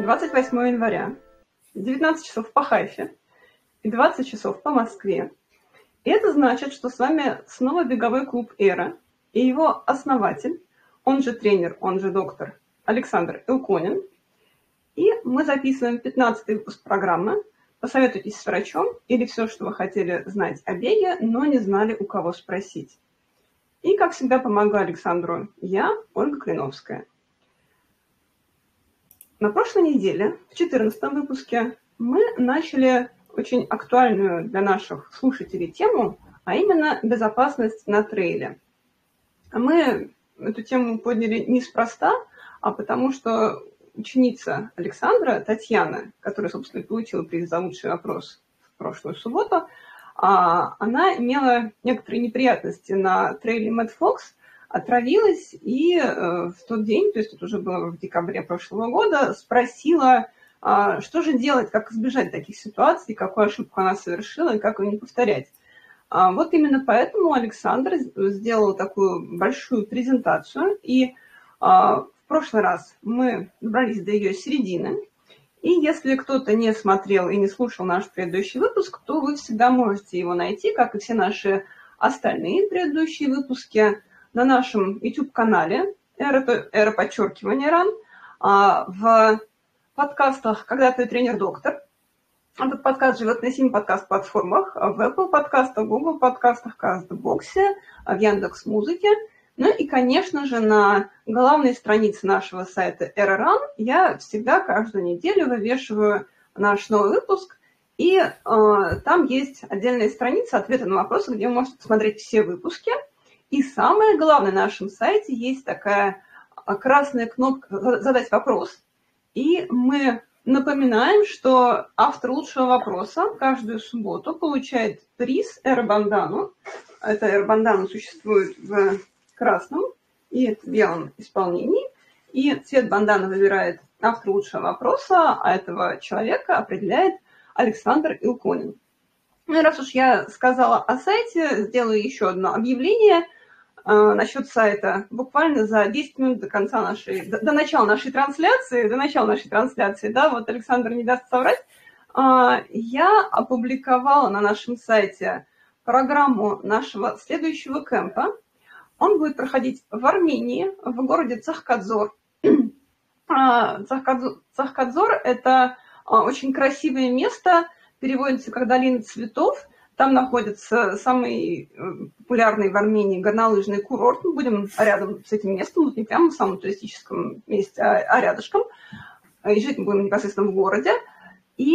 28 января, 19 часов по Хайфе и 20 часов по Москве. И это значит, что с вами снова беговой клуб «Эра» и его основатель, он же тренер, он же доктор Александр Илконин. И мы записываем 15-й выпуск программы «Посоветуйтесь с врачом» или все, что вы хотели знать о беге, но не знали, у кого спросить. И, как всегда, помогаю Александру я, Ольга Клиновская. На прошлой неделе, в 14-м выпуске, мы начали очень актуальную для наших слушателей тему, а именно безопасность на трейле. Мы эту тему подняли неспроста, а потому что ученица Александра, Татьяна, которая, собственно, получила приз за лучший вопрос в прошлую субботу, она имела некоторые неприятности на трейле Mad Fox, отравилась и в тот день, то есть это уже было в декабре прошлого года, спросила, что же делать, как избежать таких ситуаций, какую ошибку она совершила и как ее не повторять. Вот именно поэтому Александр сделал такую большую презентацию, и в прошлый раз мы добрались до ее середины. И если кто-то не смотрел и не слушал наш предыдущий выпуск, то вы всегда можете его найти, как и все наши остальные предыдущие выпуски, на нашем YouTube-канале @РАН, в подкастах «Когда ты тренер-доктор». Этот подкаст живет на 7 подкаст-платформах, в Apple подкастах, Google подкастах, Кастбоксе, в Яндекс.Музыке. Ну и, конечно же, на главной странице нашего сайта РАН я всегда каждую неделю вывешиваю наш новый выпуск, и там есть отдельная страница «Ответы на вопросы», где вы можете посмотреть все выпуски. И самое главное, на нашем сайте есть такая красная кнопка «Задать вопрос». И мы напоминаем, что автор лучшего вопроса каждую субботу получает приз «Эра-бандану». Эта «Эра-бандана» существует в красном и белом исполнении. И цвет банданы выбирает автор лучшего вопроса, а этого человека определяет Александр Илконин. Ну и раз уж я сказала о сайте, сделаю еще одно объявление насчет сайта. Буквально за 10 минут до начала нашей трансляции, да, вот Александр не даст соврать, я опубликовала на нашем сайте программу нашего следующего кемпа. Он будет проходить в Армении, в городе Цахкадзор. Цахкадзор – это очень красивое место, переводится как «долина цветов». Там находится самый популярный в Армении горнолыжный курорт. Мы будем рядом с этим местом, вот не прямо в самом туристическом месте, а рядышком. И жить мы будем непосредственно в городе. И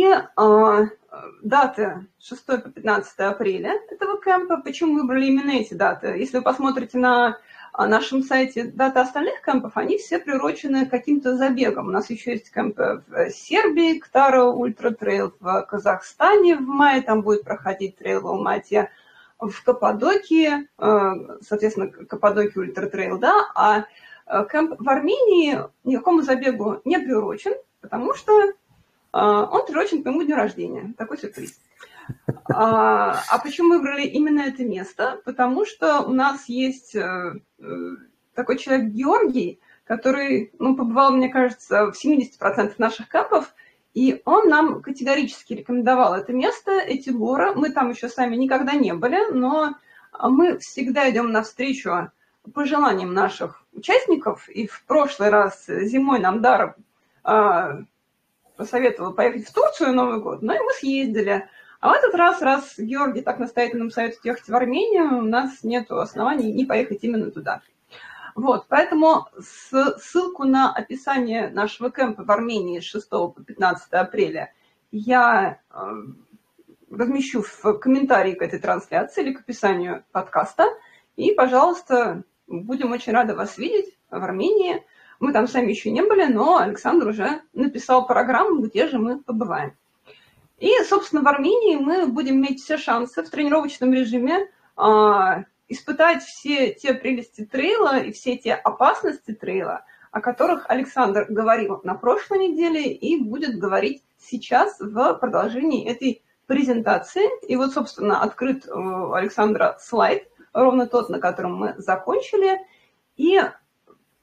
даты 6 по 15 апреля этого кемпа. Почему выбрали именно эти даты? Если вы посмотрите на нашем сайте даты остальных кемпов, они все приурочены к каким-то забегам. У нас еще есть кемпы в Сербии, Ктара Ультра Трейл, в Казахстане в мае, там будет проходить трейл в Алмате, в Каппадокии, соответственно, Каппадокия Ультра Трейл, да, а кемп в Армении никакому забегу не приурочен, потому что он приурочен к моему дню рождения. Такой сюрприз. А почему выбрали именно это место? Потому что у нас есть такой человек Георгий, который побывал, мне кажется, в 70% наших кемпов, и он нам категорически рекомендовал это место, эти горы. Мы там еще сами никогда не были, но мы всегда идем навстречу пожеланиям наших участников, и в прошлый раз зимой нам даром посоветовал поехать в Турцию на Новый год, но и мы съездили. А в этот раз Георгий так настоятельно советует ехать в Армению, у нас нет оснований не поехать именно туда. Вот, поэтому ссылку на описание нашего кемпа в Армении с 6 по 15 апреля я размещу в комментарии к этой трансляции или к описанию подкаста. И, пожалуйста, будем очень рады вас видеть в Армении. Мы там сами еще не были, но Александр уже написал программу, где же мы побываем. И, собственно, в Армении мы будем иметь все шансы в тренировочном режиме испытать все те прелести трейла и все те опасности трейла, о которых Александр говорил на прошлой неделе и будет говорить сейчас в продолжении этой презентации. И вот, собственно, открыт у Александра слайд, ровно тот, на котором мы закончили. И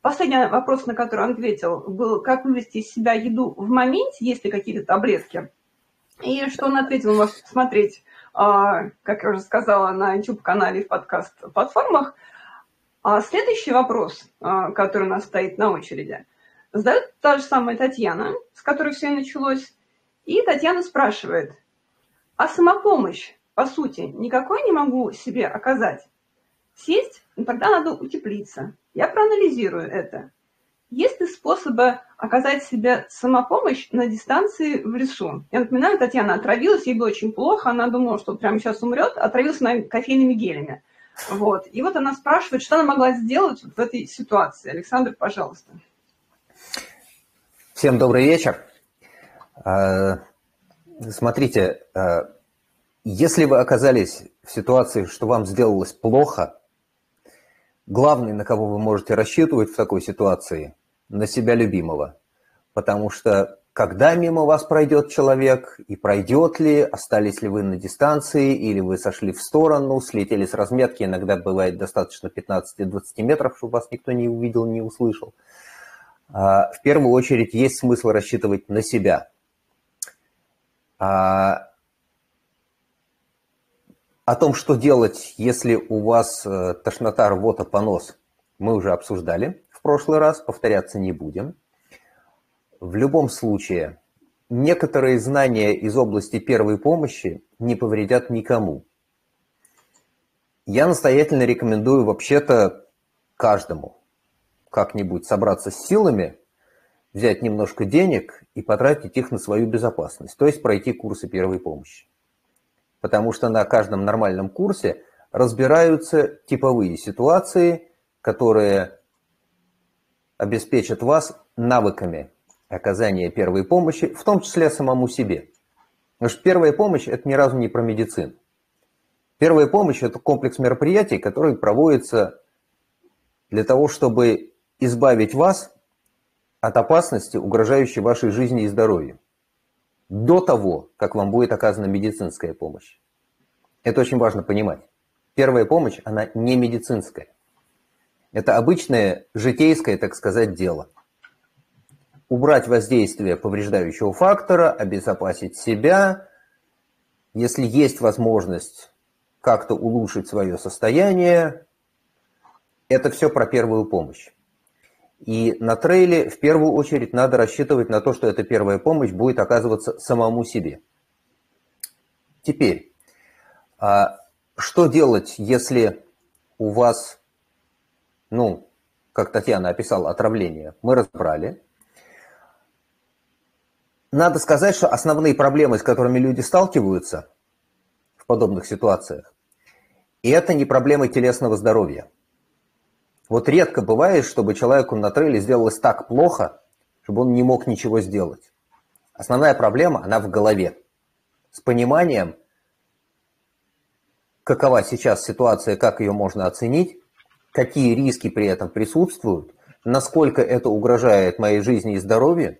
Последний вопрос, на который он ответил, был, как вывести из себя еду в моменте, есть ли какие-то таблетки. И что он ответил, вы можете посмотреть, как я уже сказала, на YouTube-канале и в подкаст-платформах. А следующий вопрос, который у нас стоит на очереди, задает та же самая Татьяна, с которой все и началось. И Татьяна спрашивает, а самопомощь, по сути, никакой не могу себе оказать? Сесть, тогда надо утеплиться. Я проанализирую это. Есть ли способы оказать себе самопомощь на дистанции в лесу? Я напоминаю, Татьяна отравилась, ей было очень плохо, она думала, что прямо сейчас умрет, отравилась она кофейными гелями. Вот. И вот она спрашивает, что она могла сделать в этой ситуации. Александр, пожалуйста. Всем добрый вечер. Смотрите, если вы оказались в ситуации, что вам сделалось плохо, главный, на кого вы можете рассчитывать в такой ситуации, на себя любимого. Потому что когда мимо вас пройдет человек, и пройдет ли, остались ли вы на дистанции, или вы сошли в сторону, слетели с разметки, иногда бывает достаточно 15-20 метров, чтобы вас никто не увидел, не услышал. В первую очередь есть смысл рассчитывать на себя. О том, что делать, если у вас тошнота, рвота, понос, мы уже обсуждали в прошлый раз, повторяться не будем. В любом случае, некоторые знания из области первой помощи не повредят никому. Я настоятельно рекомендую вообще-то каждому как-нибудь собраться с силами, взять немножко денег и потратить их на свою безопасность, то есть пройти курсы первой помощи. Потому что на каждом нормальном курсе разбираются типовые ситуации, которые обеспечат вас навыками оказания первой помощи, в том числе самому себе. Потому что первая помощь – это ни разу не про медицину. Первая помощь – это комплекс мероприятий, которые проводятся для того, чтобы избавить вас от опасности, угрожающей вашей жизни и здоровью, до того, как вам будет оказана медицинская помощь. Это очень важно понимать. Первая помощь, она не медицинская. Это обычное житейское, так сказать, дело. Убрать воздействие повреждающего фактора, обезопасить себя, если есть возможность как-то улучшить свое состояние, это все про первую помощь. И на трейле в первую очередь надо рассчитывать на то, что эта первая помощь будет оказываться самому себе. Теперь, что делать, если у вас, как Татьяна описала, отравление? Мы разобрали. Надо сказать, что основные проблемы, с которыми люди сталкиваются в подобных ситуациях, и это не проблемы телесного здоровья. Вот редко бывает, чтобы человеку на трейле сделалось так плохо, чтобы он не мог ничего сделать. Основная проблема, она в голове. С пониманием, какова сейчас ситуация, как ее можно оценить, какие риски при этом присутствуют, насколько это угрожает моей жизни и здоровью.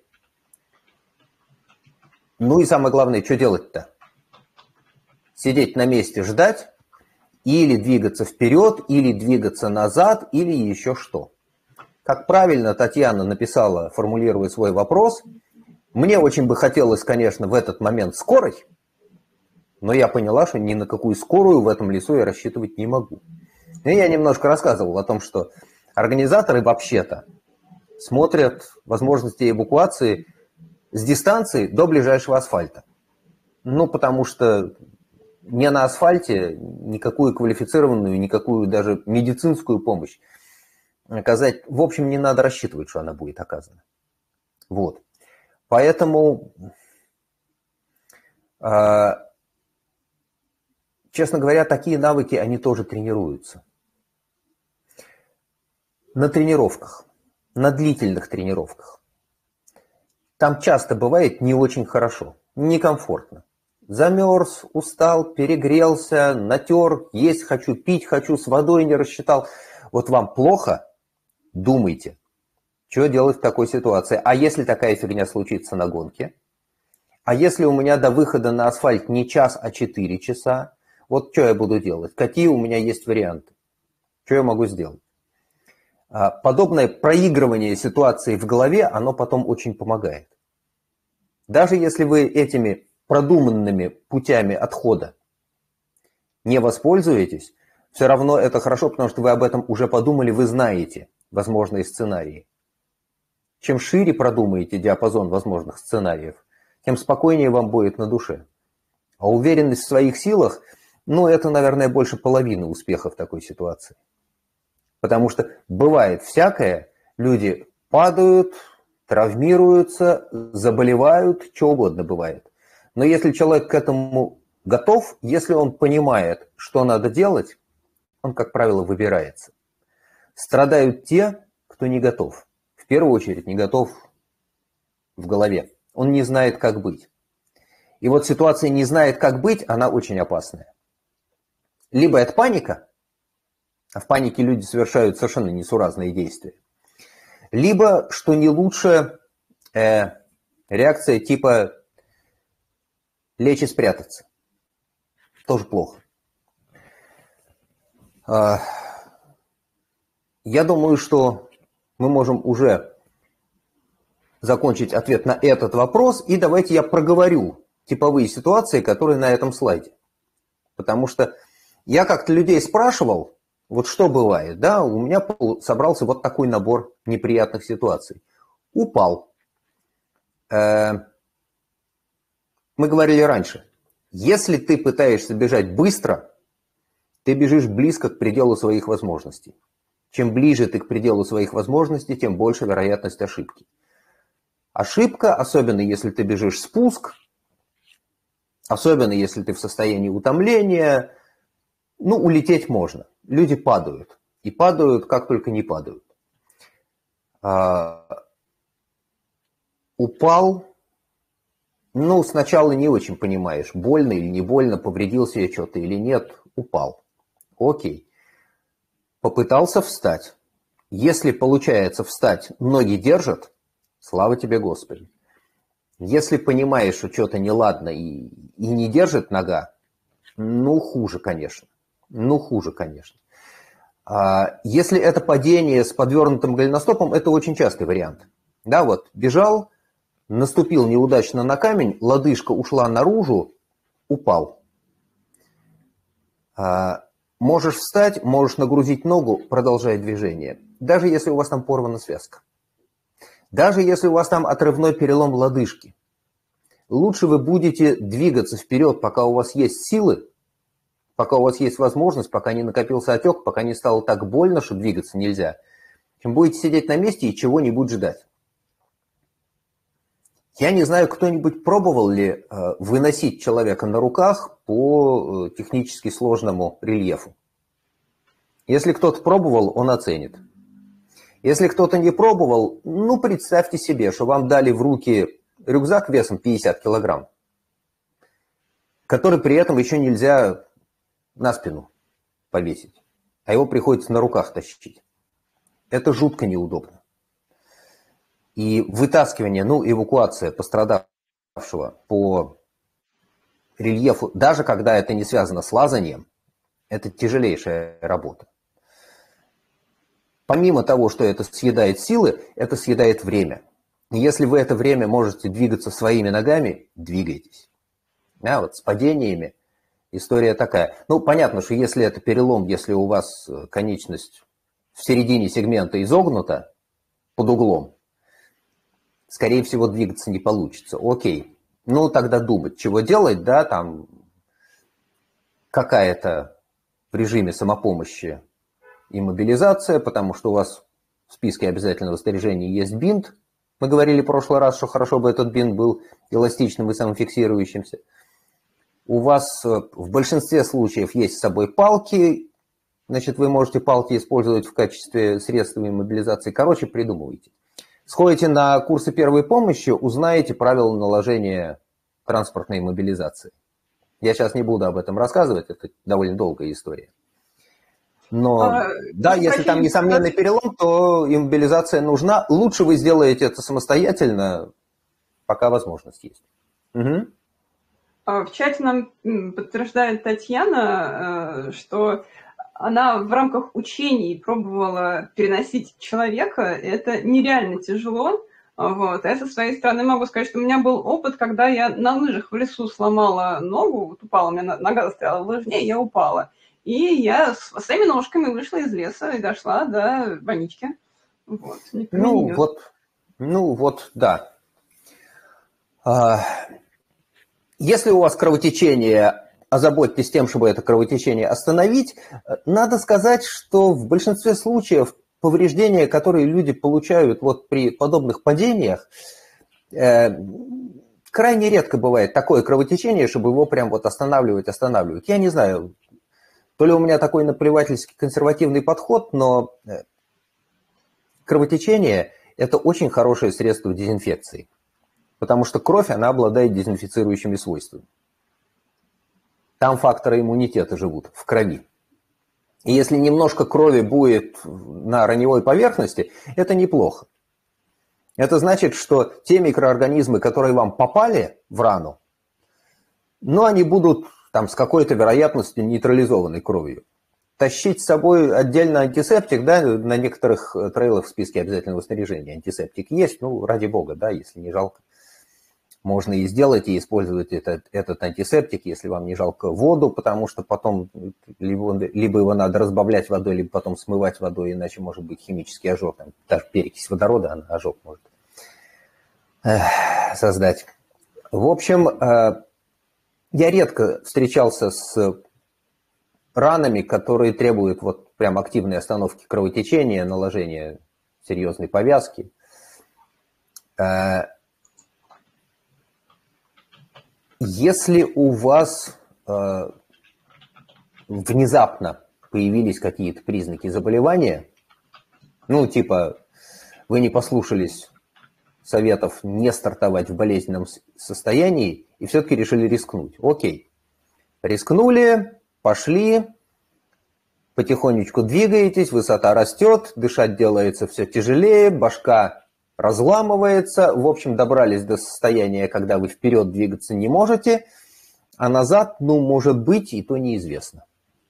Ну и самое главное, что делать-то? Сидеть на месте, ждать? Или двигаться вперед, или двигаться назад, или еще что. Как правильно Татьяна написала, формулируя свой вопрос, мне очень бы хотелось, конечно, в этот момент скорой, но я поняла, что ни на какую скорую в этом лесу я рассчитывать не могу. И я немножко рассказывал о том, что организаторы вообще-то смотрят возможности эвакуации с дистанции до ближайшего асфальта. Потому что не на асфальте никакую квалифицированную, никакую даже медицинскую помощь оказать, в общем, не надо рассчитывать, что она будет оказана. Вот. Поэтому, честно говоря, такие навыки, они тоже тренируются. На тренировках, на длительных тренировках. Там часто бывает не очень хорошо, некомфортно. Замерз, устал, перегрелся, натер, есть хочу, пить хочу, с водой не рассчитал. Вот вам плохо, думайте, что делать в такой ситуации. А если такая фигня случится на гонке? А если у меня до выхода на асфальт не час, а 4 часа? Вот что я буду делать? Какие у меня есть варианты? Что я могу сделать? подобное проигрывание ситуации в голове, оно потом очень помогает. Даже если вы этими продуманными путями отхода не воспользуетесь, все равно это хорошо, потому что вы об этом уже подумали, вы знаете возможные сценарии. Чем шире продумаете диапазон возможных сценариев, тем спокойнее вам будет на душе. А уверенность в своих силах, ну, это, наверное, больше половины успеха в такой ситуации. Потому что бывает всякое, люди падают, травмируются, заболевают, что угодно бывает. Но если человек к этому готов, если он понимает, что надо делать, он, как правило, выбирается. Страдают те, кто не готов. В первую очередь не готов в голове. Он не знает, как быть. И вот ситуация «не знает, как быть», она очень опасная. Либо это паника, а в панике люди совершают совершенно несуразные действия. Либо, что не лучше, реакция типа лечь и спрятаться. Тоже плохо. Я думаю, что мы можем уже закончить ответ на этот вопрос, и давайте я проговорю типовые ситуации, которые на этом слайде. Потому что я как-то людей спрашивал, вот что бывает, да, у меня собрался вот такой набор неприятных ситуаций. Упал. Мы говорили раньше, если ты пытаешься бежать быстро, ты бежишь близко к пределу своих возможностей. Чем ближе ты к пределу своих возможностей, тем больше вероятность ошибки. Ошибка, особенно если ты бежишь спуск, особенно если ты в состоянии утомления, ну, улететь можно. Люди падают. И падают, как только не падают. Упал, ну, сначала не очень понимаешь, больно или не больно, повредил себе что-то или нет, упал. Окей. Попытался встать. Если получается встать, ноги держат, слава тебе, Господи. Если понимаешь, что что-то неладно и не держит нога, ну, хуже, конечно. Ну, хуже, конечно. Если это падение с подвернутым голеностопом, это очень частый вариант. Да, вот, бежал, наступил неудачно на камень, лодыжка ушла наружу, упал. Можешь встать, можешь нагрузить ногу, продолжай движение. Даже если у вас там порвана связка. Даже если у вас там отрывной перелом лодыжки. Лучше вы будете двигаться вперед, пока у вас есть силы, пока у вас есть возможность, пока не накопился отек, пока не стало так больно, что двигаться нельзя, чем будете сидеть на месте и чего-нибудь ждать. Я не знаю, кто-нибудь пробовал ли выносить человека на руках по технически сложному рельефу. Если кто-то пробовал, он оценит. Если кто-то не пробовал, ну, представьте себе, что вам дали в руки рюкзак весом 50 килограмм, который при этом еще нельзя на спину повесить, а его приходится на руках тащить. Это жутко неудобно. И вытаскивание, ну, эвакуация пострадавшего по рельефу, даже когда это не связано с лазанием, это тяжелейшая работа. Помимо того, что это съедает силы, это съедает время. И если вы это время можете двигаться своими ногами, двигайтесь. Да, вот с падениями история такая. Ну, понятно, что если это перелом, если у вас конечность в середине сегмента изогнута под углом, скорее всего, двигаться не получится. Окей. Ну, тогда думать, чего делать, да, там какая-то в режиме самопомощи иммобилизация, потому что у вас в списке обязательного снаряжения есть бинт. Мы говорили в прошлый раз, что хорошо бы этот бинт был эластичным и самофиксирующимся. У вас в большинстве случаев есть с собой палки, значит, вы можете палки использовать в качестве средства иммобилизации. Короче, придумывайте. Сходите на курсы первой помощи, узнаете правила наложения транспортной иммобилизации. Я сейчас не буду об этом рассказывать, это довольно долгая история. Но да, если там несомненный перелом, то иммобилизация нужна. Лучше вы сделаете это самостоятельно, пока возможность есть. Угу. В чате нам подтверждает Татьяна, что она в рамках учений пробовала переносить человека. Это нереально тяжело. Вот. А я со своей стороны могу сказать, что у меня был опыт, когда я на лыжах в лесу сломала ногу, вот упала, у меня нога застряла в лыжне, я упала. И я своими ножками вышла из леса и дошла до больнички. Вот. Ну вот, да. Если у вас кровотечение, озаботьтесь тем, чтобы это кровотечение остановить. Надо сказать, что в большинстве случаев повреждения, которые люди получают вот при подобных падениях, крайне редко бывает такое кровотечение, чтобы его прям вот останавливать. Я не знаю, то ли у меня такой наплевательский консервативный подход, но кровотечение – это очень хорошее средство дезинфекции, потому что кровь, она обладает дезинфицирующими свойствами. Там факторы иммунитета живут в крови. И если немножко крови будет на раневой поверхности, это неплохо. Это значит, что те микроорганизмы, которые вам попали в рану, но они будут там с какой-то вероятностью нейтрализованной кровью. Тащить с собой отдельно антисептик, да, на некоторых трейлах в списке обязательного снаряжения антисептик есть, ну, ради бога, да, если не жалко. Можно и сделать, и использовать этот антисептик, если вам не жалко воду, потому что потом либо его надо разбавлять водой, либо потом смывать водой, иначе может быть химический ожог. Там, даже перекись водорода, она ожог может создать. В общем, я редко встречался с ранами, которые требуют вот прям активной остановки кровотечения, наложения серьезной повязки. Если у вас внезапно появились какие-то признаки заболевания, ну, типа, вы не послушались советов не стартовать в болезненном состоянии и все-таки решили рискнуть. Окей. Рискнули, пошли, потихонечку двигаетесь, высота растет, дышать делается все тяжелее, башка разламывается. В общем, добрались до состояния, когда вы вперед двигаться не можете, а назад, ну, может быть, и то неизвестно.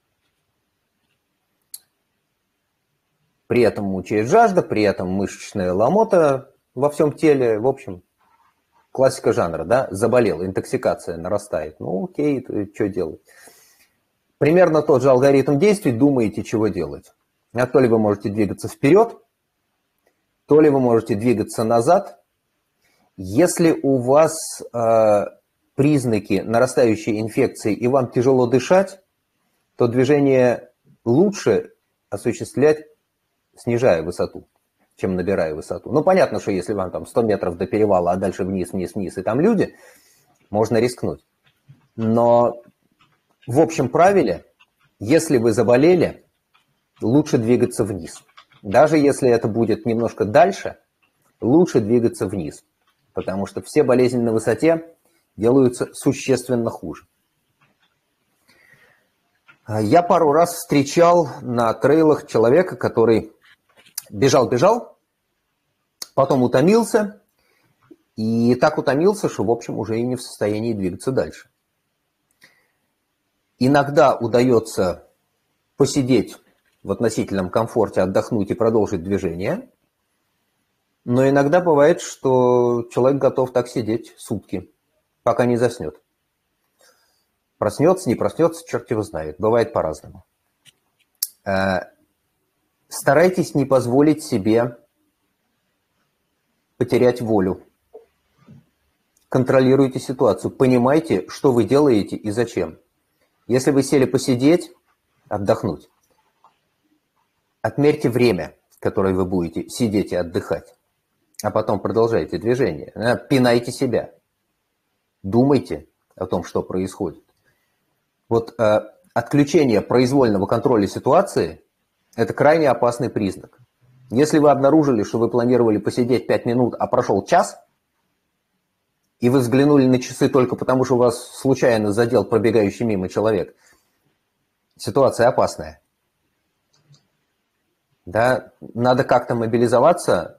При этом мучает жажда, при этом мышечная ломота во всем теле. В общем, классика жанра, да, заболел, интоксикация нарастает. Ну, окей, что делать? Примерно тот же алгоритм действий, думаете, чего делать. А то ли вы можете двигаться вперед, то ли вы можете двигаться назад. Если у вас признаки нарастающей инфекции и вам тяжело дышать, то движение лучше осуществлять, снижая высоту, чем набирая высоту. Ну, понятно, что если вам там 100 метров до перевала, а дальше вниз, вниз, вниз, и там люди, можно рискнуть. Но в общем правиле, если вы заболели, лучше двигаться вниз. Даже если это будет немножко дальше, лучше двигаться вниз, потому что все болезни на высоте делаются существенно хуже. Я пару раз встречал на трейлах человека, который бежал, потом утомился, и так утомился, что, в общем, уже и не в состоянии двигаться дальше. Иногда удается посидеть в относительном комфорте, отдохнуть и продолжить движение. Но иногда бывает, что человек готов так сидеть сутки, пока не заснет. Проснется, не проснется, черт его знает. Бывает по-разному. Старайтесь не позволить себе потерять волю. Контролируйте ситуацию. Понимайте, что вы делаете и зачем. Если вы сели посидеть, отдохнуть, отмерьте время, которое вы будете сидеть и отдыхать, а потом продолжайте движение. Пинайте себя. Думайте о том, что происходит. Вот отключение произвольного контроля ситуации – это крайне опасный признак. Если вы обнаружили, что вы планировали посидеть 5 минут, а прошел час, и вы взглянули на часы только потому, что вас случайно задел пробегающий мимо человек, ситуация опасная. Да, надо как-то мобилизоваться,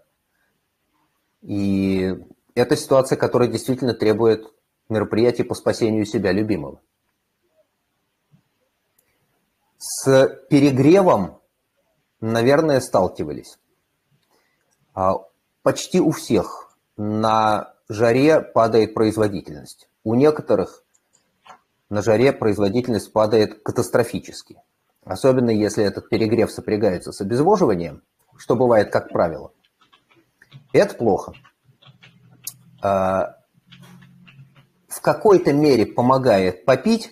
и это ситуация, которая действительно требует мероприятий по спасению себя любимого. С перегревом, наверное, сталкивались. Почти у всех на жаре падает производительность. У некоторых на жаре производительность падает катастрофически. Особенно если этот перегрев сопрягается с обезвоживанием, что бывает как правило. Это плохо. В какой-то мере помогает попить,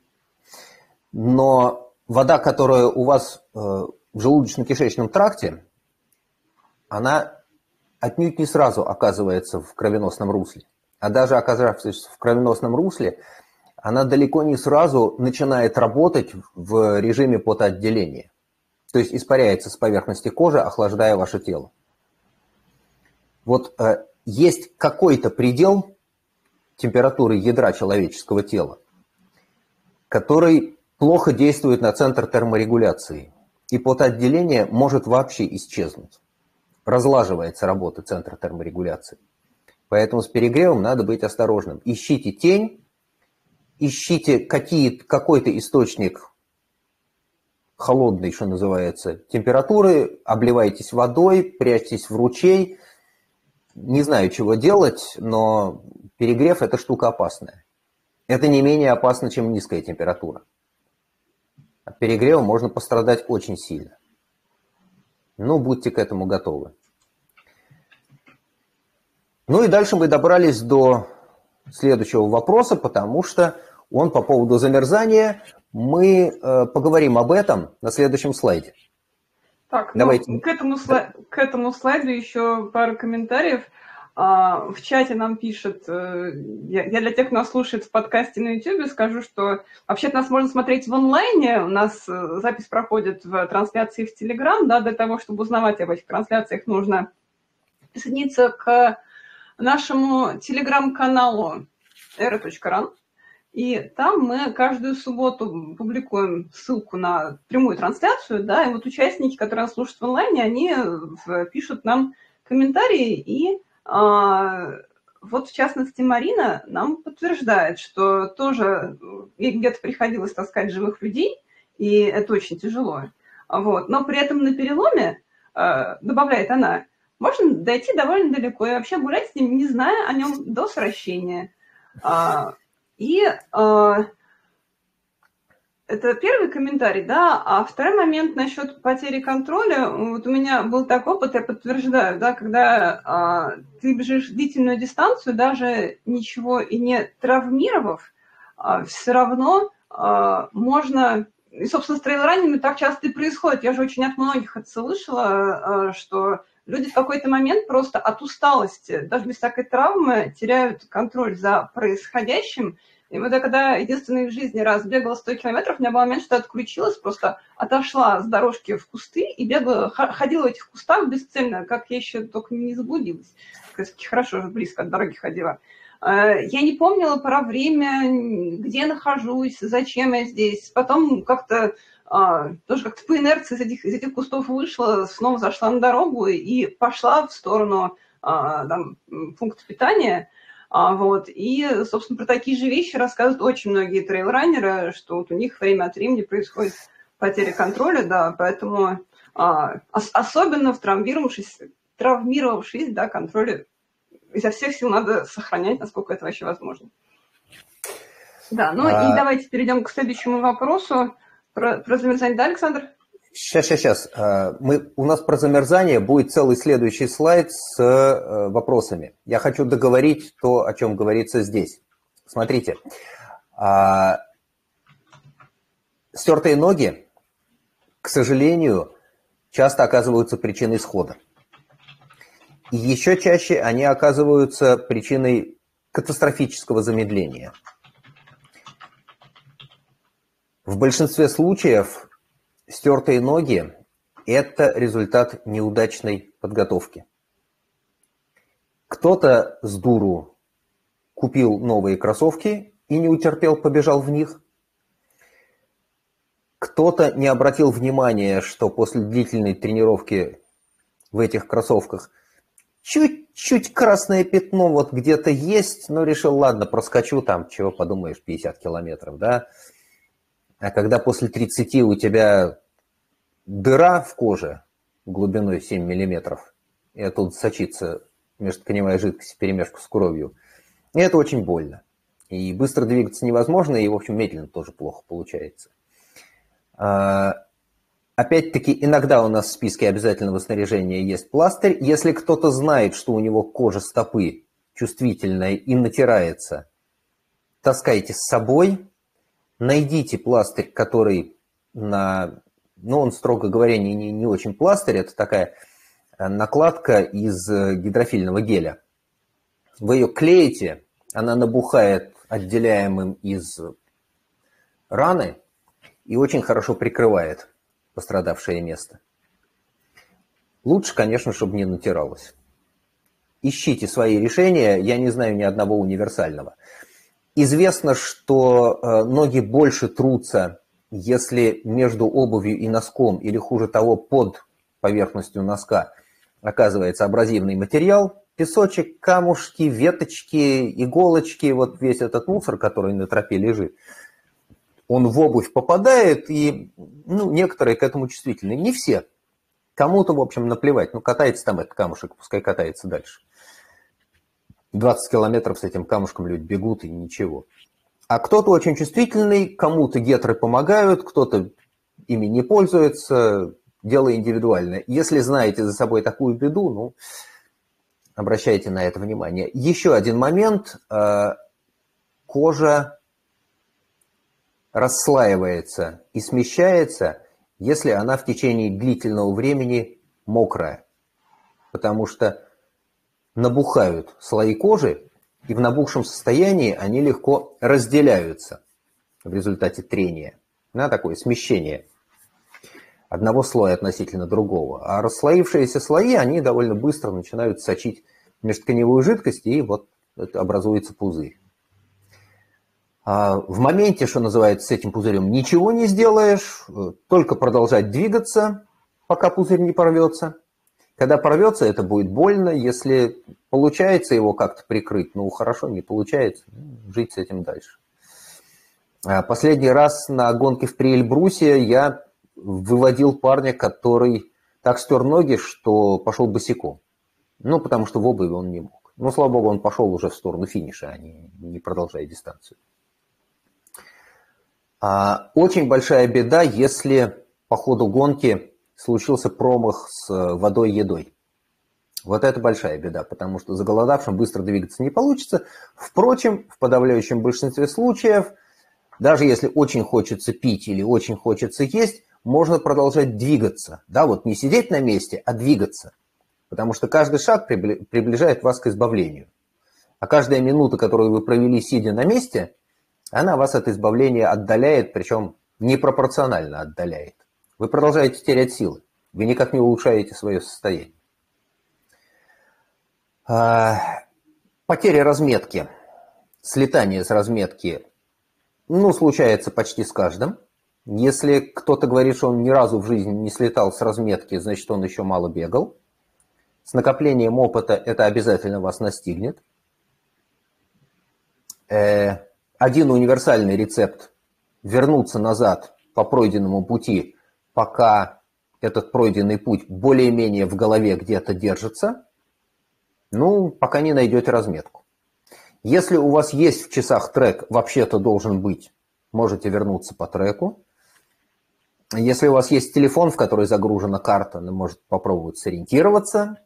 но вода, которая у вас в желудочно-кишечном тракте, она отнюдь не сразу оказывается в кровеносном русле. А даже оказавшись в кровеносном русле, она далеко не сразу начинает работать в режиме потоотделения. То есть испаряется с поверхности кожи, охлаждая ваше тело. Вот есть какой-то предел температуры ядра человеческого тела, который плохо действует на центр терморегуляции. И потоотделение может вообще исчезнуть. Разлаживается работа центра терморегуляции. Поэтому с перегревом надо быть осторожным. Ищите тень, ищите какой-то источник холодной, что называется, температуры, обливайтесь водой, прячьтесь в ручей. Не знаю, чего делать, но перегрев – это штука опасная. Это не менее опасно, чем низкая температура. От перегрева можно пострадать очень сильно. Ну, будьте к этому готовы. Ну и дальше мы добрались до следующего вопроса, потому что он по поводу замерзания. Мы поговорим об этом на следующем слайде. Так, давайте. Ну, к этому слайду еще пару комментариев. В чате нам пишет, я для тех, кто нас слушает в подкасте на YouTube, скажу, что вообще-то нас можно смотреть в онлайне, у нас запись проходит в трансляции в Telegram, да, для того, чтобы узнавать об этих трансляциях, нужно присоединиться к нашему Telegram-каналу era.ran, и там мы каждую субботу публикуем ссылку на прямую трансляцию, да, и вот участники, которые нас слушают в онлайне, они пишут нам комментарии, и вот в частности Марина нам подтверждает, что тоже где-то приходилось таскать живых людей, и это очень тяжело. Вот. Но при этом на переломе, добавляет она, можно дойти довольно далеко и вообще гулять с ним, не зная о нем до сращения. Это первый комментарий, да, а второй момент насчет потери контроля. Вот у меня был такой опыт, я подтверждаю, да, когда ты бежишь длительную дистанцию, даже ничего и не травмировав, все равно можно... И, собственно, с трейл-раннинами так часто и происходит. Я же очень от многих это слышала, что люди в какой-то момент просто от усталости, даже без всякой травмы, теряют контроль за происходящим. И вот я когда единственный в жизни раз бегала 100 километров, у меня был момент, что я отключилась, просто отошла с дорожки в кусты и бегала, ходила в этих кустах бесцельно, как я еще только не заблудилась. Хорошо же близко от дороги ходила. Я не помнила про время, где нахожусь, зачем я здесь. Потом тоже как-то по инерции из этих кустов вышла, снова зашла на дорогу и пошла в сторону пункта питания. Вот. И, собственно, про такие же вещи рассказывают очень многие трейлранеры, что вот у них время от времени происходит потеря контроля, да, поэтому особенно в травмировавшись, да, контроль изо всех сил надо сохранять, насколько это вообще возможно. Да, ну и давайте перейдем к следующему вопросу про замерзание. Да, Александр? Сейчас. У нас про замерзание будет целый следующий слайд с вопросами. Я хочу договорить то, о чем говорится здесь. Смотрите. Стертые ноги, к сожалению, часто оказываются причиной схода. И еще чаще они оказываются причиной катастрофического замедления. В большинстве случаев стертые ноги – это результат неудачной подготовки. Кто-то с дуру купил новые кроссовки и не утерпел, побежал в них. Кто-то не обратил внимания, что после длительной тренировки в этих кроссовках чуть-чуть красное пятно вот где-то есть, но решил, ладно, проскочу там, чего подумаешь, 50 километров, да. А когда после 30 у тебя дыра в коже глубиной 7 миллиметров, и оттуда сочится межтканевая жидкость вперемешку с кровью, и это очень больно. И быстро двигаться невозможно, и, в общем, медленно тоже плохо получается. Опять-таки, иногда у нас в списке обязательного снаряжения есть пластырь. Если кто-то знает, что у него кожа стопы чувствительная и натирается, таскайте с собой. Найдите пластырь, который он, строго говоря, не очень пластырь, это такая накладка из гидрофильного геля. Вы ее клеите, она набухает отделяемым из раны и очень хорошо прикрывает пострадавшее место. Лучше, конечно, чтобы не натиралось. Ищите свои решения, я не знаю ни одного универсального. Известно, что ноги больше трутся, если между обувью и носком, или хуже того, под поверхностью носка оказывается абразивный материал, песочек, камушки, веточки, иголочки, вот весь этот мусор, который на тропе лежит, он в обувь попадает, и некоторые к этому чувствительны. Не все. Кому-то, в общем, наплевать. Катается там этот камушек, пускай катается дальше. 20 километров с этим камушком люди бегут, и ничего. А кто-то очень чувствительный, кому-то гетры помогают, кто-то ими не пользуется, дело индивидуальное. Если знаете за собой такую беду, обращайте на это внимание. Еще один момент. Кожа расслаивается и смещается, если она в течение длительного времени мокрая. Потому что набухают слои кожи, и в набухшем состоянии они легко разделяются в результате трения. Такое смещение одного слоя относительно другого. А расслоившиеся слои, они довольно быстро начинают сочить межтканевую жидкость, и вот это образуется пузырь. В моменте, что называется, с этим пузырем ничего не сделаешь, только продолжать двигаться, пока пузырь не порвется. Когда порвется, это будет больно. Если получается его как-то прикрыть, хорошо, не получается, жить с этим дальше. Последний раз на гонке в При-Эльбрусе я выводил парня, который так стер ноги, что пошел босиком. Потому что в обуви он не мог. Слава богу, он пошел уже в сторону финиша, а не продолжая дистанцию. Очень большая беда, если по ходу гонки случился промах с водой и едой. Вот это большая беда, потому что заголодавшим быстро двигаться не получится. Впрочем, в подавляющем большинстве случаев, даже если очень хочется пить или очень хочется есть, можно продолжать двигаться. Не сидеть на месте, а двигаться. Потому что каждый шаг приближает вас к избавлению. А каждая минута, которую вы провели сидя на месте, она вас от избавления отдаляет, причем непропорционально отдаляет. Вы продолжаете терять силы. Вы никак не улучшаете свое состояние. Потеря разметки. Слетание с разметки, случается почти с каждым. Если кто-то говорит, что он ни разу в жизни не слетал с разметки, значит, он еще мало бегал. С накоплением опыта это обязательно вас настигнет. Один универсальный рецепт – вернуться назад по пройденному пути, пока этот пройденный путь более-менее в голове где-то держится, пока не найдете разметку. Если у вас есть в часах трек, вообще-то должен быть, можете вернуться по треку. Если у вас есть телефон, в который загружена карта, вы можете попробовать сориентироваться.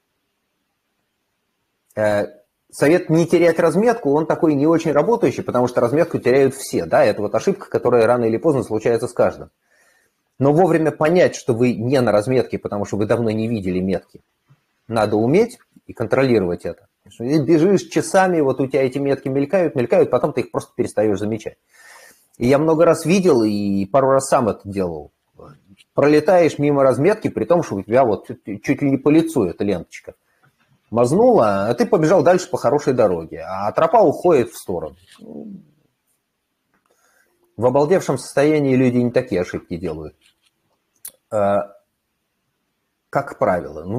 Совет не терять разметку, он такой не очень работающий, потому что разметку теряют все. Это вот ошибка, которая рано или поздно случается с каждым. Но вовремя понять, что вы не на разметке, потому что вы давно не видели метки, надо уметь и контролировать это. Бежишь часами, вот у тебя эти метки мелькают, потом ты их просто перестаешь замечать. И я много раз видел и пару раз сам это делал. Пролетаешь мимо разметки, при том, что у тебя вот чуть ли не по лицу эта ленточка мазнула, а ты побежал дальше по хорошей дороге, а тропа уходит в сторону. В обалдевшем состоянии люди не такие ошибки делают. Как правило,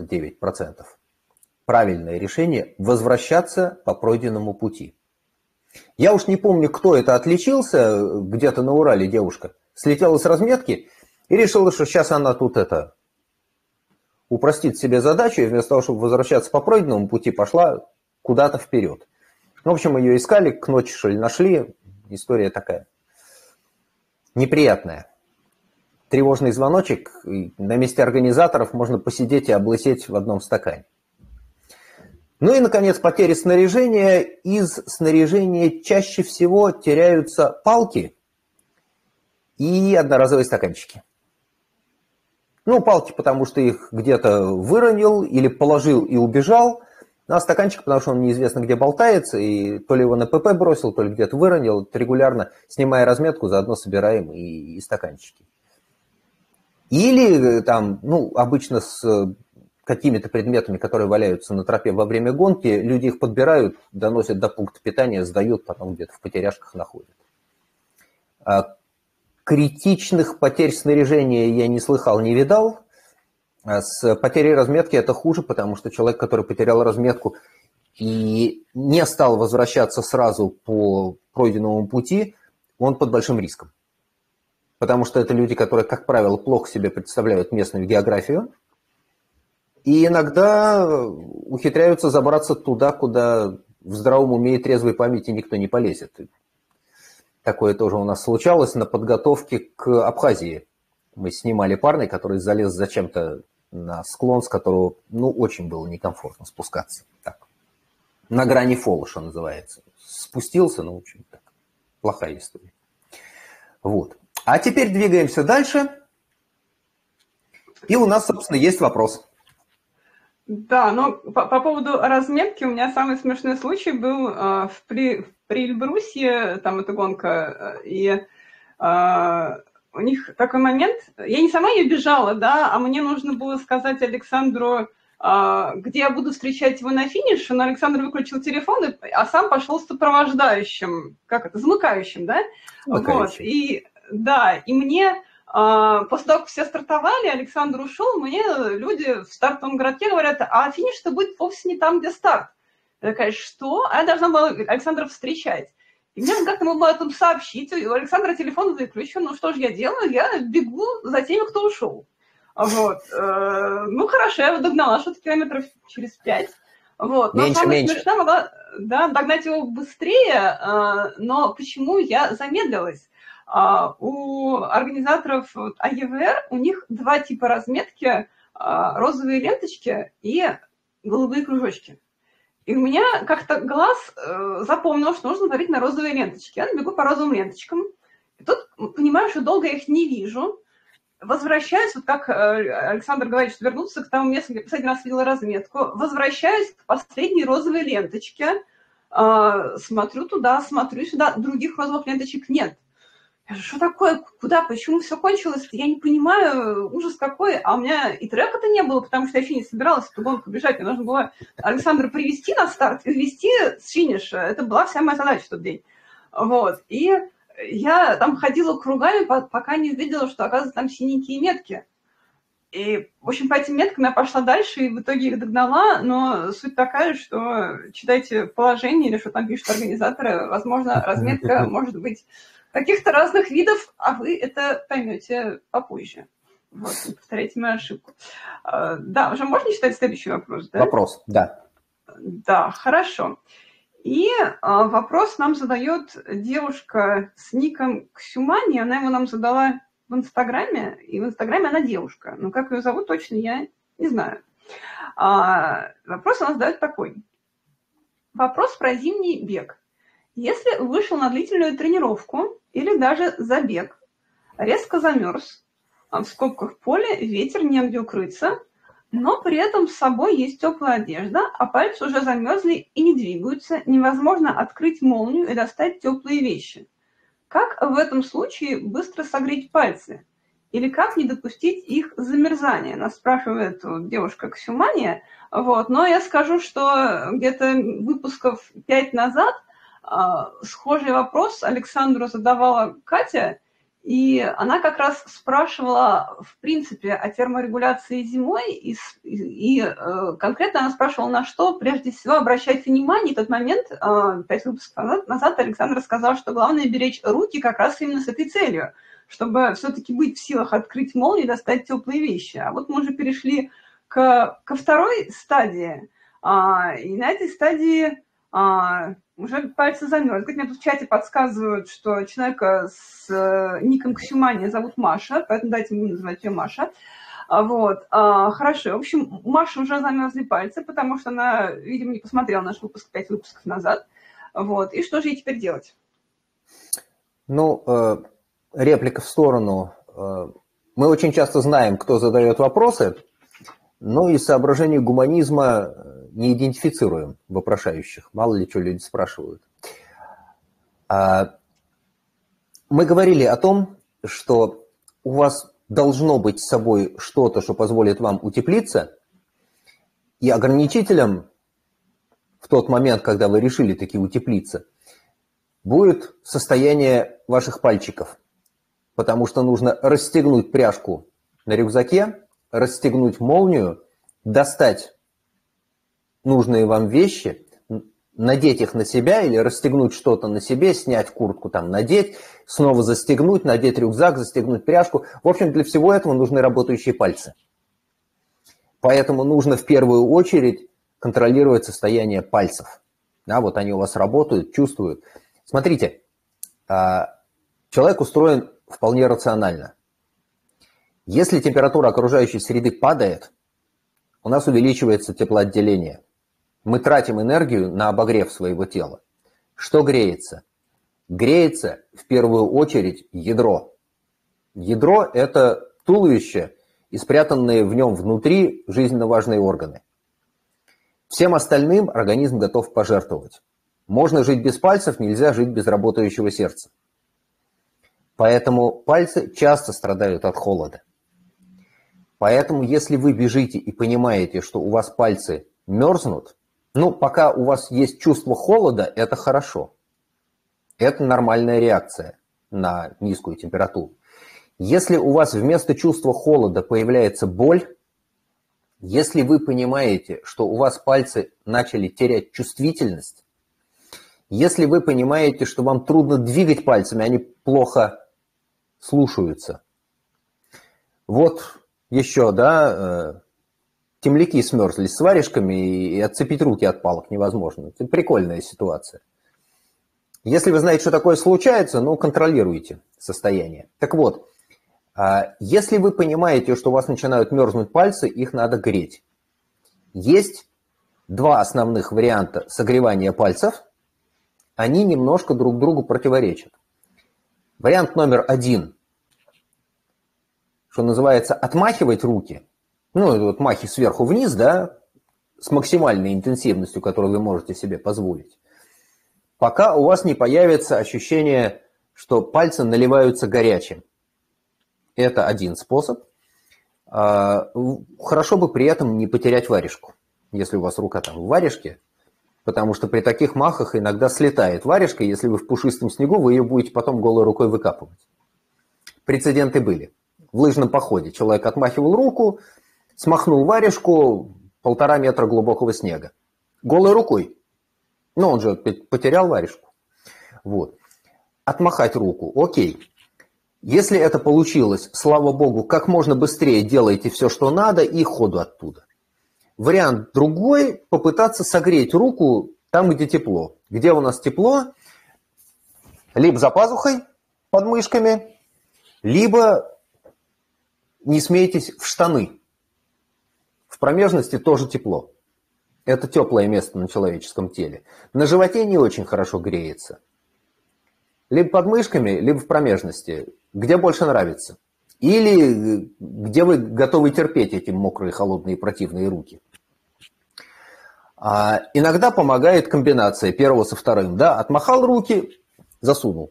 99% правильное решение – возвращаться по пройденному пути. Я уж не помню, кто это отличился, где-то на Урале девушка, слетела с разметки и решила, что сейчас она тут упростит себе задачу, и вместо того, чтобы возвращаться по пройденному пути, пошла куда-то вперед. В общем, ее искали, к ночи, что ли, нашли. История такая неприятная. Тревожный звоночек, и на месте организаторов можно посидеть и облысеть в одном стакане. Ну и, наконец, потери снаряжения. Из снаряжения чаще всего теряются палки и одноразовые стаканчики. Ну, палки, потому что их где-то выронил или положил и убежал, а стаканчик, потому что он неизвестно где болтается, и то ли его на ПП бросил, то ли где-то выронил. Регулярно, снимая разметку, заодно собираем и стаканчики. Или там, ну, обычно с какими-то предметами, которые валяются на тропе во время гонки, люди их подбирают, доносят до пункта питания, сдают, потом где-то в потеряшках находят. Критичных потерь снаряжения я не слыхал, не видал. С потерей разметки это хуже, потому что человек, который потерял разметку и не стал возвращаться сразу по пройденному пути, он под большим риском. Потому что это люди, которые, как правило, плохо себе представляют местную географию, и иногда ухитряются забраться туда, куда в здравом уме и трезвой памяти никто не полезет. Такое тоже у нас случалось на подготовке к Абхазии. Мы снимали парня, который залез зачем-то на склон, с которого, ну, очень было некомфортно спускаться. Так. На грани фола, что называется. Спустился, ну, в общем, так. Плохая история. Вот. А теперь двигаемся дальше. И у нас, собственно, есть вопрос. Да, но по поводу разметки у меня самый смешной случай был в Эльбрусе, там эта гонка, и у них такой момент, я не сама ее бежала, да, а мне нужно было сказать Александру, где я буду встречать его на финише, но Александр выключил телефон, а сам пошел с сопровождающим, замыкающим, да? Вот, и да, и мне... После того, как все стартовали, Александр ушел, мне люди в стартовом городке говорят, а финиш-то будет вовсе не там, где старт. Я такая, что? А я должна была Александра встречать. И мне как-то могла об этом сообщить. У Александра телефон выключен. Ну что же я делаю? Я бегу за теми, кто ушел. Вот. Ну хорошо, я его догнала что-то километров через 5. Вот. Но самое смешное, могла догнать его быстрее, но почему я замедлилась? У организаторов АЕВР у них два типа разметки, розовые ленточки и голубые кружочки. И у меня как-то глаз запомнил, что нужно ловить на розовые ленточки. Я бегу по розовым ленточкам, и тут понимаю, что долго я их не вижу. Возвращаюсь, вот как Александр говорит, что вернуться к тому месту, где я последний раз видела разметку. Возвращаюсь к последней розовой ленточке, смотрю туда, смотрю сюда, других розовых ленточек нет. Что такое? Куда? Почему все кончилось? Я не понимаю, ужас какой. А у меня и трека-то не было, потому что я финиш собиралась эту гонку бежать. Мне нужно было Александра привести на старт и увезти с финиша. Это была вся моя задача в тот день. Вот. И я там ходила кругами, пока не увидела, что, оказывается, там синенькие метки. И, в общем, по этим меткам я пошла дальше и в итоге их догнала, но суть такая, что читайте положение или что там пишут организаторы, возможно, разметка может быть каких-то разных видов, а вы это поймете попозже. Вот, не повторяйте мою ошибку. Да, уже можно читать следующий вопрос, да? Вопрос, да. Да, хорошо. И вопрос нам задает девушка с ником Ксюмани, она его нам задала в Инстаграме, и в Инстаграме она девушка. Но как ее зовут точно, я не знаю. Вопрос она задает такой. Вопрос про зимний бег. Если вышел на длительную тренировку или даже забег, резко замерз, в скобках поле, ветер, негде укрыться, но при этом с собой есть теплая одежда, а пальцы уже замерзли и не двигаются, невозможно открыть молнию и достать теплые вещи. Как в этом случае быстро согреть пальцы? Или как не допустить их замерзания? Нас спрашивает девушка Ксюмания. Вот. Но я скажу, что где-то выпусков 5 назад схожий вопрос Александру задавала Катя, И она как раз спрашивала, в принципе, о терморегуляции зимой, и конкретно она спрашивала, на что прежде всего обращать внимание. В тот момент, 5 выпусков назад, Александр сказал, что главное беречь руки как раз именно с этой целью, чтобы все-таки быть в силах открыть молнию и достать теплые вещи. А вот мы уже перешли ко второй стадии, и на этой стадии уже пальцы замерзли. Как мне тут в чате подсказывают, что человека с ником Ксюмания зовут Маша, поэтому дайте мне называть ее Маша. Вот. Хорошо. В общем, у Маши уже замерзли пальцы, потому что она, видимо, не посмотрела наш выпуск 5 выпусков назад. Вот. И что же ей теперь делать? Ну, реплика в сторону. Мы очень часто знаем, кто задает вопросы, но из соображений гуманизма не идентифицируем вопрошающих. Мало ли что люди спрашивают. Мы говорили о том, что у вас должно быть с собой что-то, что позволит вам утеплиться, и ограничителем в тот момент, когда вы решили таки утеплиться, будет состояние ваших пальчиков, потому что нужно расстегнуть пряжку на рюкзаке, расстегнуть молнию, достать нужные вам вещи, надеть их на себя или расстегнуть что-то на себе, снять куртку, там, надеть, снова застегнуть, надеть рюкзак, застегнуть пряжку. В общем, для всего этого нужны работающие пальцы. Поэтому нужно в первую очередь контролировать состояние пальцев. Да, вот они у вас работают, чувствуют. Смотрите, человек устроен вполне рационально. Если температура окружающей среды падает, у нас увеличивается теплоотделение. Мы тратим энергию на обогрев своего тела. Что греется? Греется в первую очередь ядро. Ядро – это туловище и спрятанные в нем внутри жизненно важные органы. Всем остальным организм готов пожертвовать. Можно жить без пальцев, нельзя жить без работающего сердца. Поэтому пальцы часто страдают от холода. Поэтому, если вы бежите и понимаете, что у вас пальцы мерзнут, пока у вас есть чувство холода, это хорошо. Это нормальная реакция на низкую температуру. Если у вас вместо чувства холода появляется боль, если вы понимаете, что у вас пальцы начали терять чувствительность, если вы понимаете, что вам трудно двигать пальцами, они плохо слушаются. Вот еще, темляки смерзлись с варежками, и отцепить руки от палок невозможно. Это прикольная ситуация. Если вы знаете, что такое случается, контролируйте состояние. Так вот, если вы понимаете, что у вас начинают мерзнуть пальцы, их надо греть. Есть два основных варианта согревания пальцев. Они немножко друг другу противоречат. Вариант номер 1, что называется, отмахивать руки. Вот махи сверху вниз, с максимальной интенсивностью, которую вы можете себе позволить. Пока у вас не появится ощущение, что пальцы наливаются горячим. Это один способ. Хорошо бы при этом не потерять варежку, если у вас рука там в варежке, потому что при таких махах иногда слетает варежка, если вы в пушистом снегу, вы ее будете потом голой рукой выкапывать. Прецеденты были. В лыжном походе человек отмахивал руку, смахнул варежку, 1,5 метра глубокого снега. Голой рукой. Он же потерял варежку. Вот. Отмахать руку. Окей. Если это получилось, слава богу, как можно быстрее делайте все, что надо, и ходу оттуда. Вариант другой – попытаться согреть руку там, где тепло. Где у нас тепло? Либо за пазухой, под мышками, либо не смейтесь в штаны. В промежности тоже тепло. Это теплое место на человеческом теле. На животе не очень хорошо греется. Либо под мышками, либо в промежности. Где больше нравится. Или где вы готовы терпеть эти мокрые, холодные, противные руки. Иногда помогает комбинация первого со вторым. Отмахал руки, засунул.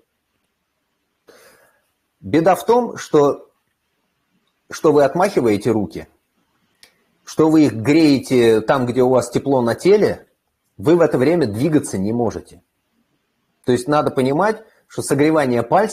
Беда в том, что вы отмахиваете руки, что вы их греете там, где у вас тепло на теле, вы в это время двигаться не можете. То есть надо понимать, что согревание пальцев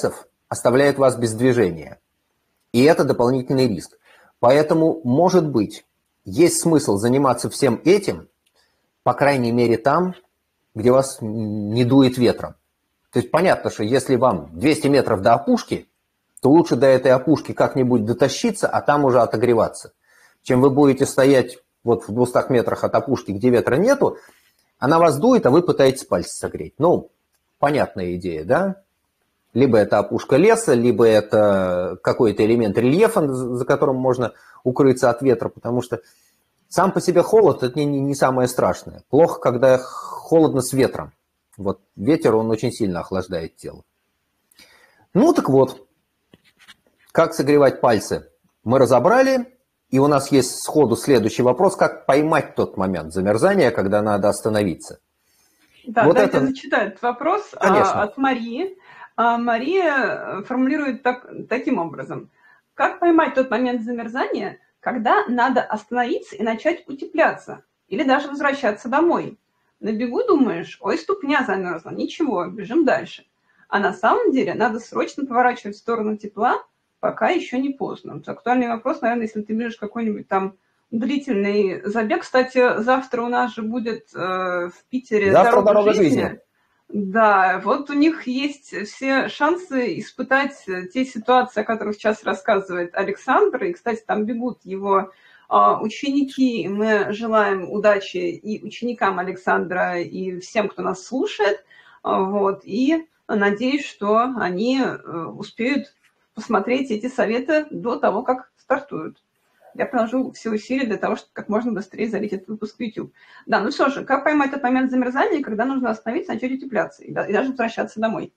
оставляет вас без движения. И это дополнительный риск. Поэтому, может быть, есть смысл заниматься всем этим, по крайней мере там, где вас не дует ветром. То есть понятно, что если вам 200 метров до опушки, то лучше до этой опушки как-нибудь дотащиться, а там уже отогреваться. Чем вы будете стоять вот в 200 метрах от опушки, где ветра нету, она вас дует, а вы пытаетесь пальцы согреть. Ну, понятная идея, да? Либо это опушка леса, либо это какой-то элемент рельефа, за которым можно укрыться от ветра, потому что сам по себе холод – это не самое страшное. Плохо, когда холодно с ветром. Вот ветер, он очень сильно охлаждает тело. Ну, так вот, как согревать пальцы мы разобрали, и у нас есть сходу следующий вопрос, как поймать тот момент замерзания, когда надо остановиться. Да, вот дайте зачитаю этот вопрос от Марии. Мария формулирует таким образом. Как поймать тот момент замерзания, когда надо остановиться и начать утепляться, или даже возвращаться домой? На бегу думаешь, ой, ступня замерзла, ничего, бежим дальше. А на самом деле надо срочно поворачивать в сторону тепла, пока еще не поздно. Вот актуальный вопрос, наверное, если ты бежишь какой-нибудь там длительный забег. Кстати, завтра у нас же будет в Питере «Дорога жизни». Да, вот у них есть все шансы испытать те ситуации, о которых сейчас рассказывает Александр. И, кстати, там бегут его ученики. Мы желаем удачи и ученикам Александра, и всем, кто нас слушает. Вот. И надеюсь, что они успеют посмотреть эти советы до того, как стартуют. Я приложу все усилия для того, чтобы как можно быстрее залить этот выпуск в YouTube. Да, ну что же, как поймать этот момент замерзания, когда нужно остановиться, начать утепляться и даже возвращаться домой?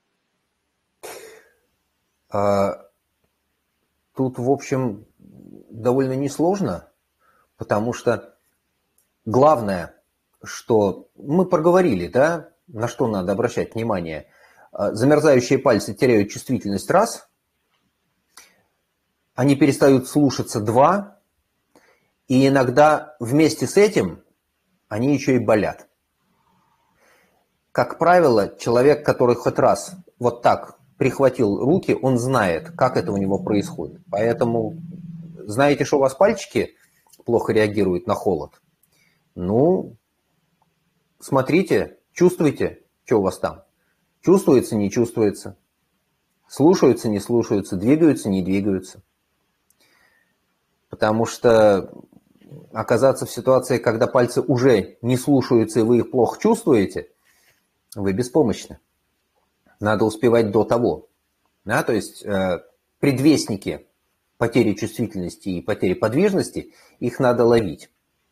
Тут, в общем, довольно несложно, потому что главное, что мы проговорили, да, на что надо обращать внимание. Замерзающие пальцы теряют чувствительность раз, они перестают слушаться два, и иногда вместе с этим они еще и болят. Как правило, человек, который хоть раз вот так прихватил руки, он знает, как это у него происходит. Поэтому знаете, что у вас пальчики плохо реагируют на холод? Ну, смотрите, чувствуйте, что у вас там. Чувствуется, не чувствуется. Слушаются, не слушаются. Двигаются, не двигаются. Потому что оказаться в ситуации, когда пальцы уже не слушаются, и вы их плохо чувствуете, вы беспомощны. Надо успевать до того. Да, то есть предвестники потери чувствительности и потери подвижности, их надо ловить.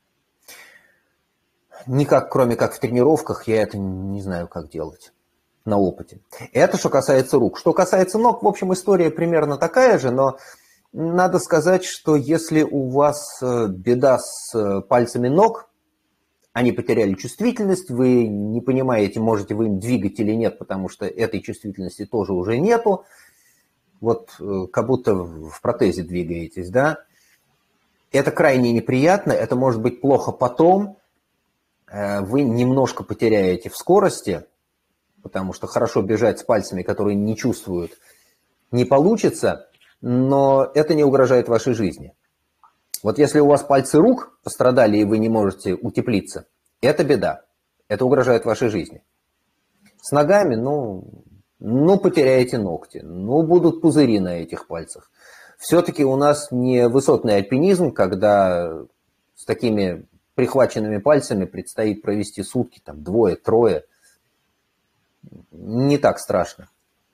Никак, кроме как в тренировках, я это не знаю, как делать на опыте. Это что касается рук. Что касается ног, в общем, история примерно такая же, но надо сказать, что если у вас беда с пальцами ног, они потеряли чувствительность, вы не понимаете, можете вы им двигать или нет, потому что этой чувствительности тоже уже нету. Вот как будто в протезе двигаетесь, да. Это крайне неприятно, это может быть плохо потом. Вы немножко потеряете в скорости, потому что хорошо бежать с пальцами, которые не чувствуют, не получится, но это не угрожает вашей жизни. Вот если у вас пальцы рук пострадали, и вы не можете утеплиться, это беда. Это угрожает вашей жизни. С ногами, ну потеряете ногти, будут пузыри на этих пальцах. Все-таки у нас не высотный альпинизм, когда с такими прихваченными пальцами предстоит провести сутки, там, 2-3. Не так страшно.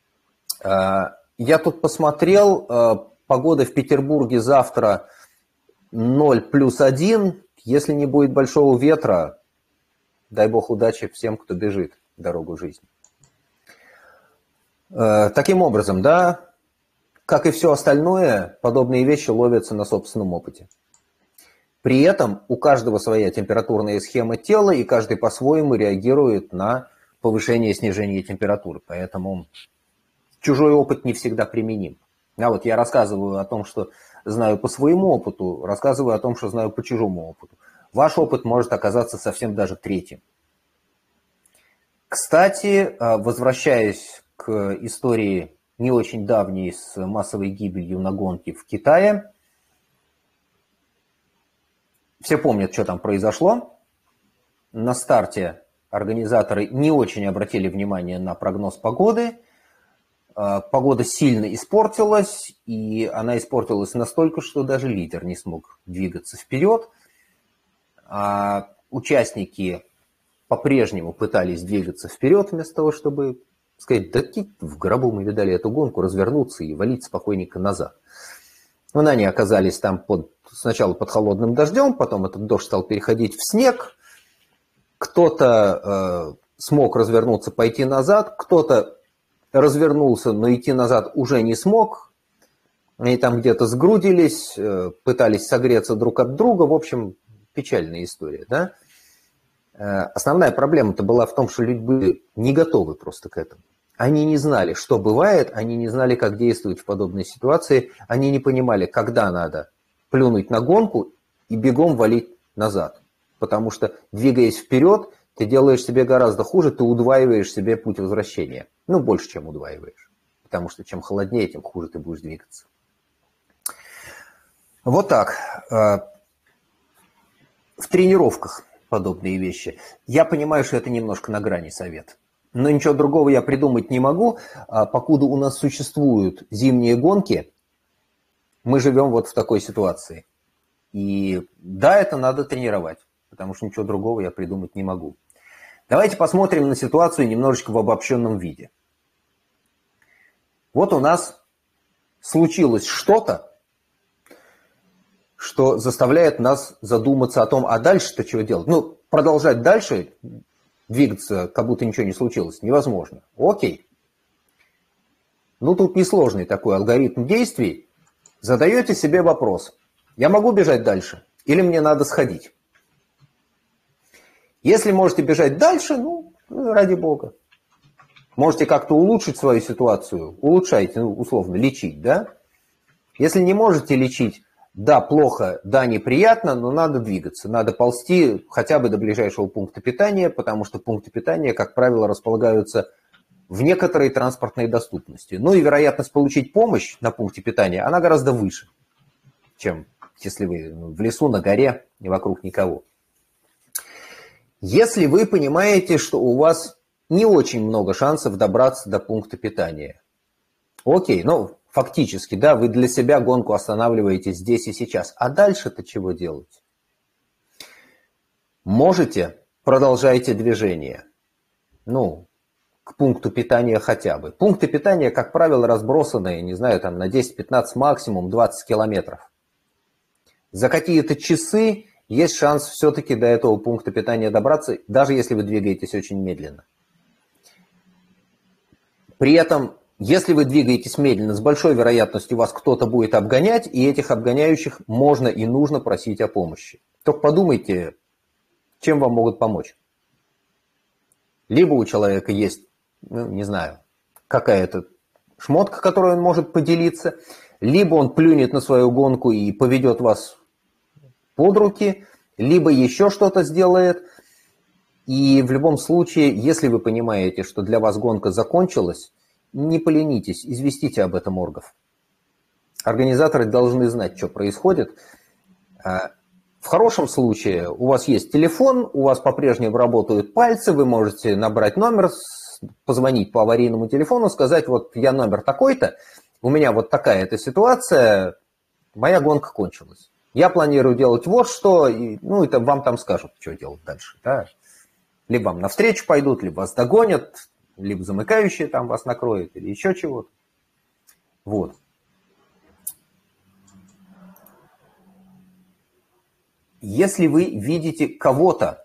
Я тут посмотрел, погода в Петербурге завтра 0 плюс 1. Если не будет большого ветра, дай бог удачи всем, кто бежит дорогу жизни. Таким образом, да, как и все остальное, подобные вещи ловятся на собственном опыте. При этом у каждого своя температурная схема тела, и каждый по-своему реагирует на повышение и снижение температуры. Поэтому чужой опыт не всегда применим. А вот я рассказываю о том, что знаю по своему опыту, рассказываю о том, что знаю по чужому опыту. Ваш опыт может оказаться совсем даже третьим. Кстати, возвращаясь к истории не очень давний, с массовой гибелью на гонке в Китае. Все помнят, что там произошло. На старте организаторы не очень обратили внимание на прогноз погоды. Погода сильно испортилась, и она испортилась настолько, что даже лидер не смог двигаться вперед. А участники по-прежнему пытались двигаться вперед, вместо того, чтобы сказать, да в гробу мы видали эту гонку, развернуться и валить спокойненько назад. Но они оказались там сначала под холодным дождем, потом этот дождь стал переходить в снег. Кто-то смог развернуться, пойти назад, кто-то развернулся, но идти назад уже не смог. Они там где-то сгрудились, пытались согреться друг от друга. В общем, печальная история, да? Основная проблема-то была в том, что люди были не готовы просто к этому. Они не знали, что бывает, они не знали, как действовать в подобной ситуации, они не понимали, когда надо плюнуть на гонку и бегом валить назад. Потому что, двигаясь вперед, ты делаешь себе гораздо хуже, ты удваиваешь себе путь возвращения. Ну, больше, чем удваиваешь. Потому что чем холоднее, тем хуже ты будешь двигаться. Вот так. В тренировках подобные вещи. Я понимаю, что это немножко на грани совет. Но ничего другого я придумать не могу. Покуда у нас существуют зимние гонки, мы живем вот в такой ситуации. И да, это надо тренировать, потому что ничего другого я придумать не могу. Давайте посмотрим на ситуацию немножечко в обобщенном виде. Вот у нас случилось что-то, что заставляет нас задуматься о том, а дальше-то чего делать? Ну, продолжать дальше, двигаться, как будто ничего не случилось, невозможно. Окей. Ну, тут несложный такой алгоритм действий. Задаете себе вопрос, я могу бежать дальше или мне надо сходить? Если можете бежать дальше, ну, ради бога. Можете как-то улучшить свою ситуацию, улучшайте, ну, условно, лечить, да? Если не можете лечить, да, плохо, да, неприятно, но надо двигаться, надо ползти хотя бы до ближайшего пункта питания, потому что пункты питания, как правило, располагаются в некоторой транспортной доступности. Ну и вероятность получить помощь на пункте питания, она гораздо выше, чем если вы в лесу, на горе и вокруг никого. Если вы понимаете, что у вас не очень много шансов добраться до пункта питания, окей, ну, фактически, да, вы для себя гонку останавливаете здесь и сейчас. А дальше-то чего делать? Можете, продолжайте движение. Ну, к пункту питания хотя бы. Пункты питания, как правило, разбросаны, не знаю, там на 10-15, максимум 20 километров. За какие-то часы есть шанс все-таки до этого пункта питания добраться, даже если вы двигаетесь очень медленно. При этом, если вы двигаетесь медленно, с большой вероятностью вас кто-то будет обгонять, и этих обгоняющих можно и нужно просить о помощи. Только подумайте, чем вам могут помочь. Либо у человека есть, ну, не знаю, какая-то шмотка, которой он может поделиться, либо он плюнет на свою гонку и поведет вас под руки, либо еще что-то сделает. И в любом случае, если вы понимаете, что для вас гонка закончилась, не поленитесь, известите об этом оргов. Организаторы должны знать, что происходит. В хорошем случае у вас есть телефон, у вас по-прежнему работают пальцы, вы можете набрать номер, позвонить по аварийному телефону, сказать, вот я номер такой-то, у меня вот такая-то ситуация, моя гонка кончилась. Я планирую делать вот что, и, ну, это вам там скажут, что делать дальше. Да? Либо вам навстречу пойдут, либо вас догонят, либо замыкающие там вас накроют, или еще чего-то. Вот. Если вы видите кого-то,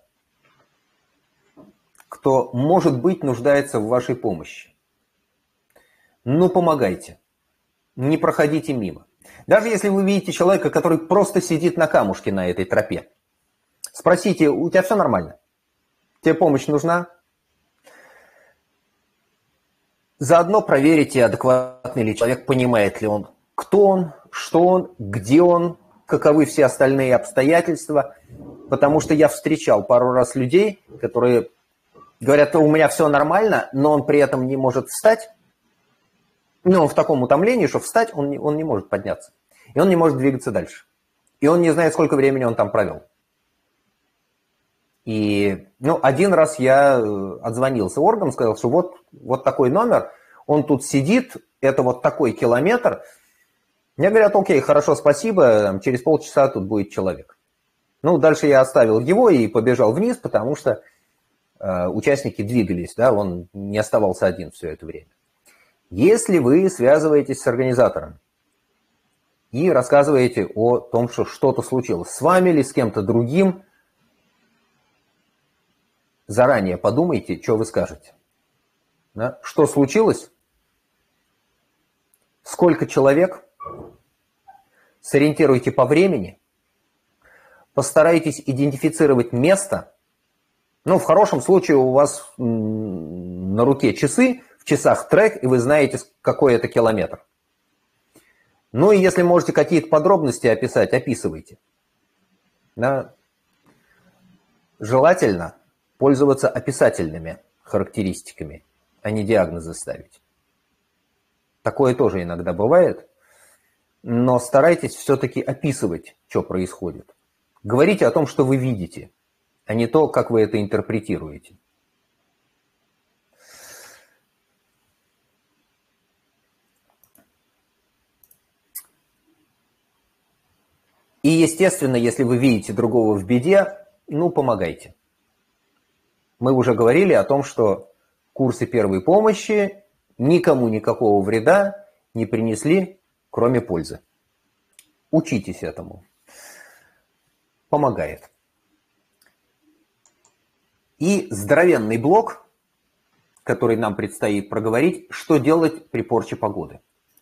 кто, может быть, нуждается в вашей помощи, ну, помогайте, не проходите мимо. Даже если вы видите человека, который просто сидит на камушке на этой тропе, спросите, у тебя все нормально? Тебе помощь нужна? Заодно проверите, адекватный ли человек, понимает ли он, кто он, что он, где он, каковы все остальные обстоятельства. Потому что я встречал пару раз людей, которые говорят, у меня все нормально, но он при этом не может встать. Но он в таком утомлении, что встать он не может подняться. И он не может двигаться дальше. И он не знает, сколько времени он там провел. И один раз я отзвонился органам, сказал, что вот такой номер, он тут сидит, это вот такой километр. Мне говорят, окей, хорошо, спасибо, через полчаса тут будет человек. Дальше я оставил его и побежал вниз, потому что участники двигались, да, он не оставался один все это время. Если вы связываетесь с организатором и рассказываете о том, что что-то случилось с вами или с кем-то другим, заранее подумайте, что вы скажете. Да? Что случилось? Сколько человек? Сориентируйте по времени. Постарайтесь идентифицировать место. В хорошем случае у вас на руке часы, в часах трек, и вы знаете, какой это километр. И если можете какие-то подробности описать, описывайте. Да? Желательно пользоваться описательными характеристиками, а не диагнозы ставить. Такое тоже иногда бывает, но старайтесь все-таки описывать, что происходит. Говорите о том, что вы видите, а не то, как вы это интерпретируете. И, естественно, если вы видите другого в беде, помогайте. Мы уже говорили о том, что курсы первой помощи никому никакого вреда не принесли, кроме пользы. Учитесь этому. Помогает. И здоровенный блок, который нам предстоит проговорить, что делать при порче погоды.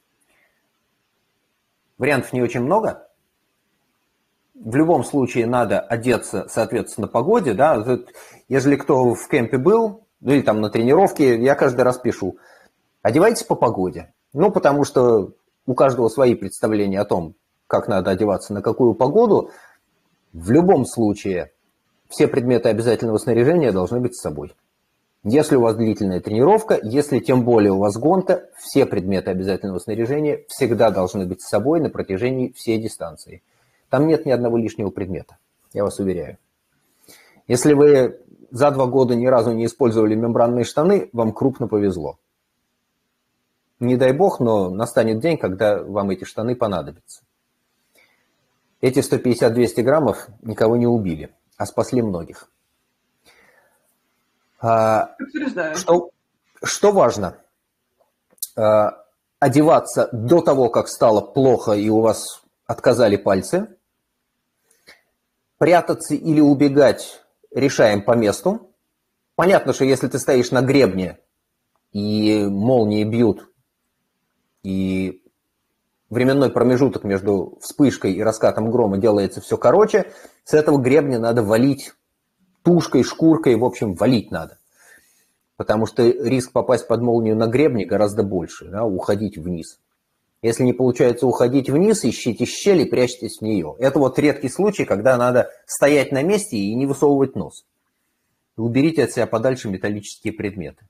Вариантов не очень много. В любом случае надо одеться, соответственно, погоде. Да? Если кто в кемпе был, или там на тренировке, я каждый раз пишу, одевайтесь по погоде. Потому что у каждого свои представления о том, как надо одеваться, на какую погоду. В любом случае все предметы обязательного снаряжения должны быть с собой. Если у вас длительная тренировка, если тем более у вас гонка, все предметы обязательного снаряжения всегда должны быть с собой на протяжении всей дистанции. Там нет ни одного лишнего предмета, я вас уверяю. Если вы за 2 года ни разу не использовали мембранные штаны, вам крупно повезло. Не дай бог, но настанет день, когда вам эти штаны понадобятся. Эти 150-200 граммов никого не убили, а спасли многих. Что важно? Одеваться до того, как стало плохо и у вас отказали пальцы. Прятаться или убегать решаем по месту. Понятно, что если ты стоишь на гребне, и молнии бьют, и временной промежуток между вспышкой и раскатом грома делается все короче, с этого гребня надо валить тушкой, шкуркой, в общем, валить надо. Потому что риск попасть под молнию на гребне гораздо больше, да, уходить вниз. Если не получается уходить вниз, ищите щель и прячьтесь в нее. Это вот редкий случай, когда надо стоять на месте и не высовывать нос. Уберите от себя подальше металлические предметы.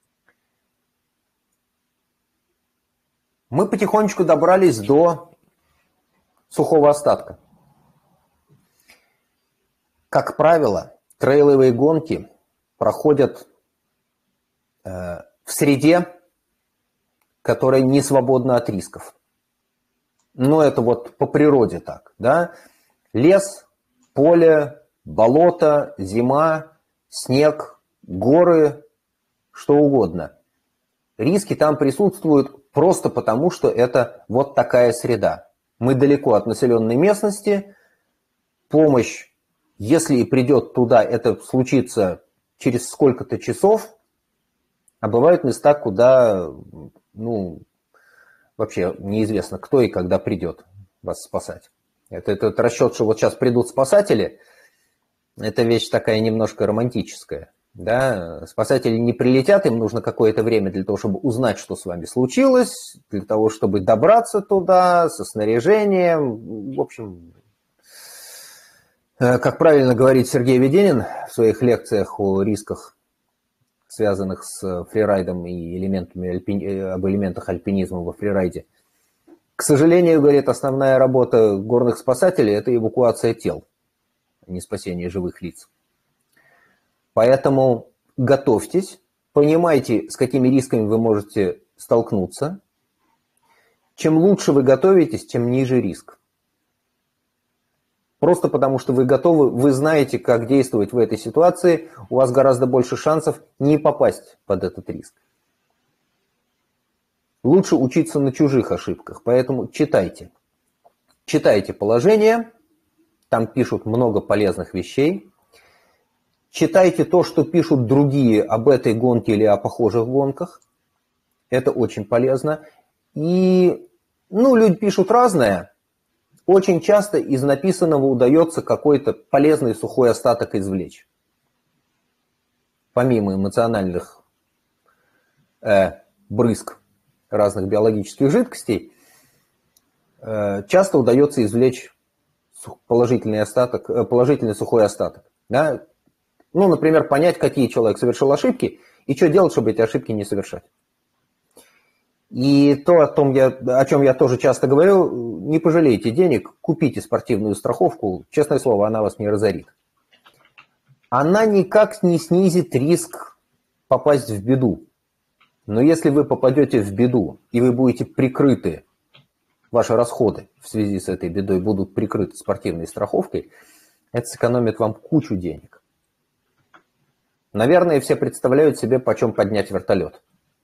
Мы потихонечку добрались до сухого остатка. Как правило, трейловые гонки проходят в среде, которая не свободна от рисков. Но это вот по природе так, да? Лес, поле, болото, зима, снег, горы, что угодно. Риски там присутствуют просто потому, что это вот такая среда. Мы далеко от населенной местности. Помощь, если и придет туда, это случится через сколько-то часов. А бывают места, куда, вообще неизвестно, кто и когда придет вас спасать. Этот расчет, что вот сейчас придут спасатели, это вещь такая немножко романтическая. Да? Спасатели не прилетят, им нужно какое-то время для того, чтобы узнать, что с вами случилось, для того, чтобы добраться туда со снаряжением. В общем, как правильно говорит Сергей Веденин в своих лекциях о рисках связанных с фрирайдом и об элементах альпинизма во фрирайде. К сожалению, говорит, основная работа горных спасателей – это эвакуация тел, а не спасение живых лиц. Поэтому готовьтесь, понимайте, с какими рисками вы можете столкнуться. Чем лучше вы готовитесь, тем ниже риск. Просто потому, что вы готовы, вы знаете, как действовать в этой ситуации, у вас гораздо больше шансов не попасть под этот риск. Лучше учиться на чужих ошибках, поэтому читайте. Читайте положение, там пишут много полезных вещей. Читайте то, что пишут другие об этой гонке или о похожих гонках. Это очень полезно. И, люди пишут разное. Очень часто из написанного удается какой-то полезный сухой остаток извлечь. Помимо эмоциональных брызг разных биологических жидкостей, часто удается извлечь положительный сухой остаток. Да? Например, понять, какие человек совершил ошибки и что делать, чтобы эти ошибки не совершать. И то, о чем я тоже часто говорю, не пожалейте денег, купите спортивную страховку, честное слово, она вас не разорит. Она никак не снизит риск попасть в беду. Но если вы попадете в беду, и вы будете прикрыты, ваши расходы в связи с этой бедой будут прикрыты спортивной страховкой, это сэкономит вам кучу денег. Наверное, все представляют себе, почем поднять вертолет.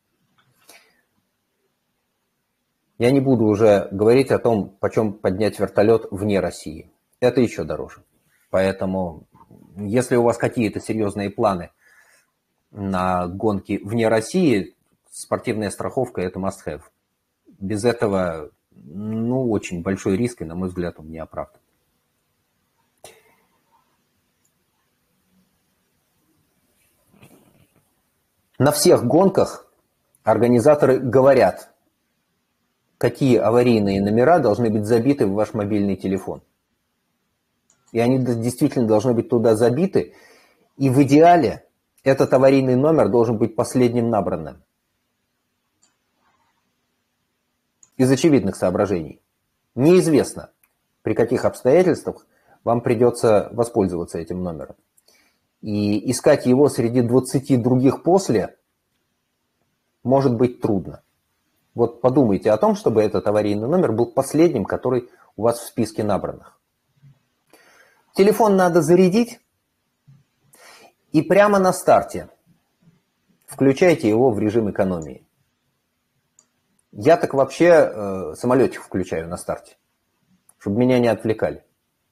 Я не буду уже говорить о том, почем поднять вертолет вне России. Это еще дороже. Поэтому, если у вас какие-то серьезные планы на гонки вне России, спортивная страховка – это must-have. Без этого, очень большой риск, и, на мой взгляд, он не оправдан. На всех гонках организаторы говорят, какие аварийные номера должны быть забиты в ваш мобильный телефон. И они действительно должны быть туда забиты. И в идеале этот аварийный номер должен быть последним набранным. Из очевидных соображений. Неизвестно, при каких обстоятельствах вам придется воспользоваться этим номером. И искать его среди 20 других после может быть трудно. Вот подумайте о том, чтобы этот аварийный номер был последним, который у вас в списке набранных. Телефон надо зарядить, и прямо на старте включайте его в режим экономии. Я так вообще самолетик включаю на старте, чтобы меня не отвлекали.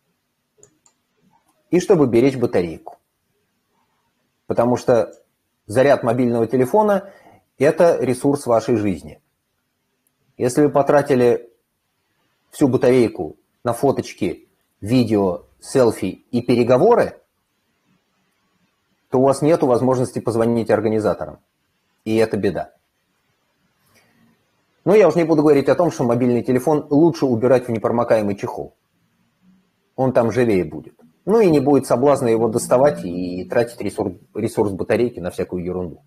И чтобы беречь батарейку. Потому что заряд мобильного телефона – это ресурс вашей жизни. Если вы потратили всю батарейку на фоточки, видео, селфи и переговоры, то у вас нет возможности позвонить организаторам. И это беда. Но я уже не буду говорить о том, что мобильный телефон лучше убирать в непромокаемый чехол. Он там живее будет. И не будет соблазна его доставать и тратить ресурс батарейки на всякую ерунду.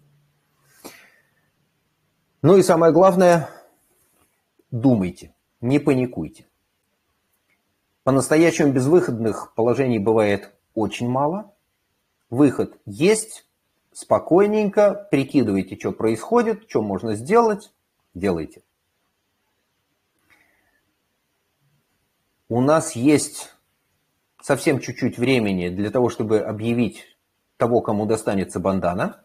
И самое главное, думайте, не паникуйте. По-настоящему безвыходных положений бывает очень мало. Выход есть, спокойненько, прикидывайте, что происходит, что можно сделать, делайте. У нас есть совсем чуть-чуть времени для того, чтобы объявить того, кому достанется бандана.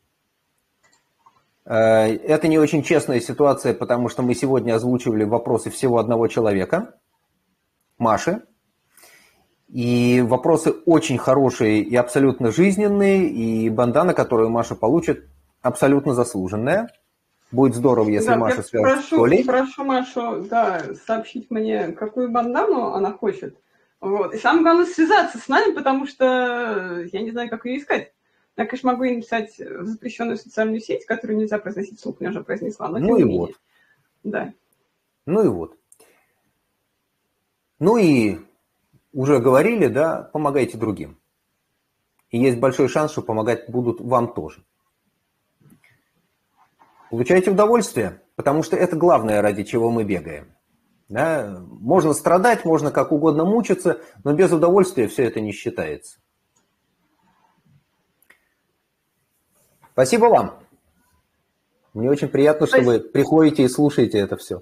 Это не очень честная ситуация, потому что мы сегодня озвучивали вопросы всего одного человека, Маши. И вопросы очень хорошие и абсолютно жизненные, и бандана, которую Маша получит, абсолютно заслуженная. Будет здорово, если Маша свяжется с Колей. Прошу Машу, сообщить мне, какую бандану она хочет. Вот. И самое главное, связаться с нами, потому что я не знаю, как ее искать. Я, конечно, могу ей написать в запрещенную социальную сеть, которую нельзя произносить вслух, я уже произнесла. Но ну и вот. Да. Ну и вот. Ну и уже говорили, помогайте другим. И есть большой шанс, что помогать будут вам тоже. получаете удовольствие, потому что это главное, ради чего мы бегаем. Да? Можно страдать, можно как угодно мучиться, но без удовольствия все это не считается. Спасибо вам. Мне очень приятно, что вы приходите и слушаете это все.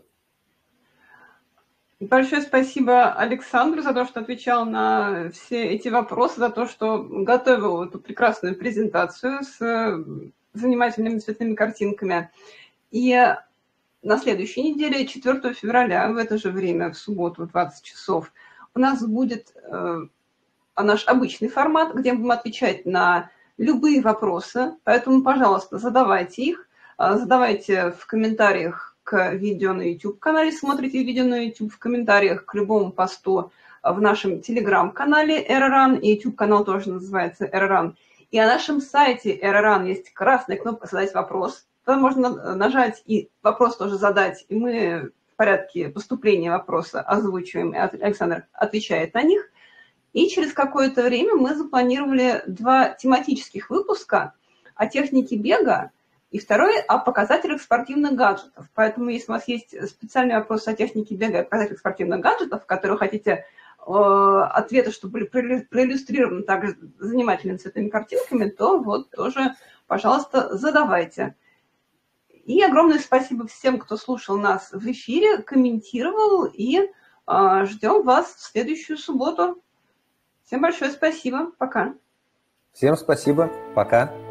Большое спасибо Александру за то, что отвечал на все эти вопросы, за то, что готовил эту прекрасную презентацию с занимательными цветными картинками. И на следующей неделе, 4 февраля, в это же время, в субботу, в 20 часов, у нас будет наш обычный формат, где мы будем отвечать на любые вопросы. Поэтому, пожалуйста, задавайте их. Задавайте в комментариях к видео на YouTube-канале, смотрите видео на YouTube, в комментариях к любому посту в нашем Telegram-канале Errorrun, и YouTube-канал тоже называется Errorrun. И на нашем сайте Errorrun есть красная кнопка «Задать вопрос». Там можно нажать и вопрос тоже задать, и мы в порядке поступления вопроса озвучиваем, и Александр отвечает на них. И через какое-то время мы запланировали 2 тематических выпуска о технике бега, и второй о показателях спортивных гаджетов. Поэтому, если у вас есть специальный вопрос о технике бега и показателях спортивных гаджетов, в которые хотите ответы, чтобы были проиллюстрированы также занимательными цветными картинками, то вот тоже, пожалуйста, задавайте. И огромное спасибо всем, кто слушал нас в эфире, комментировал, и ждем вас в следующую субботу. Всем большое спасибо. Пока. Всем спасибо. Пока.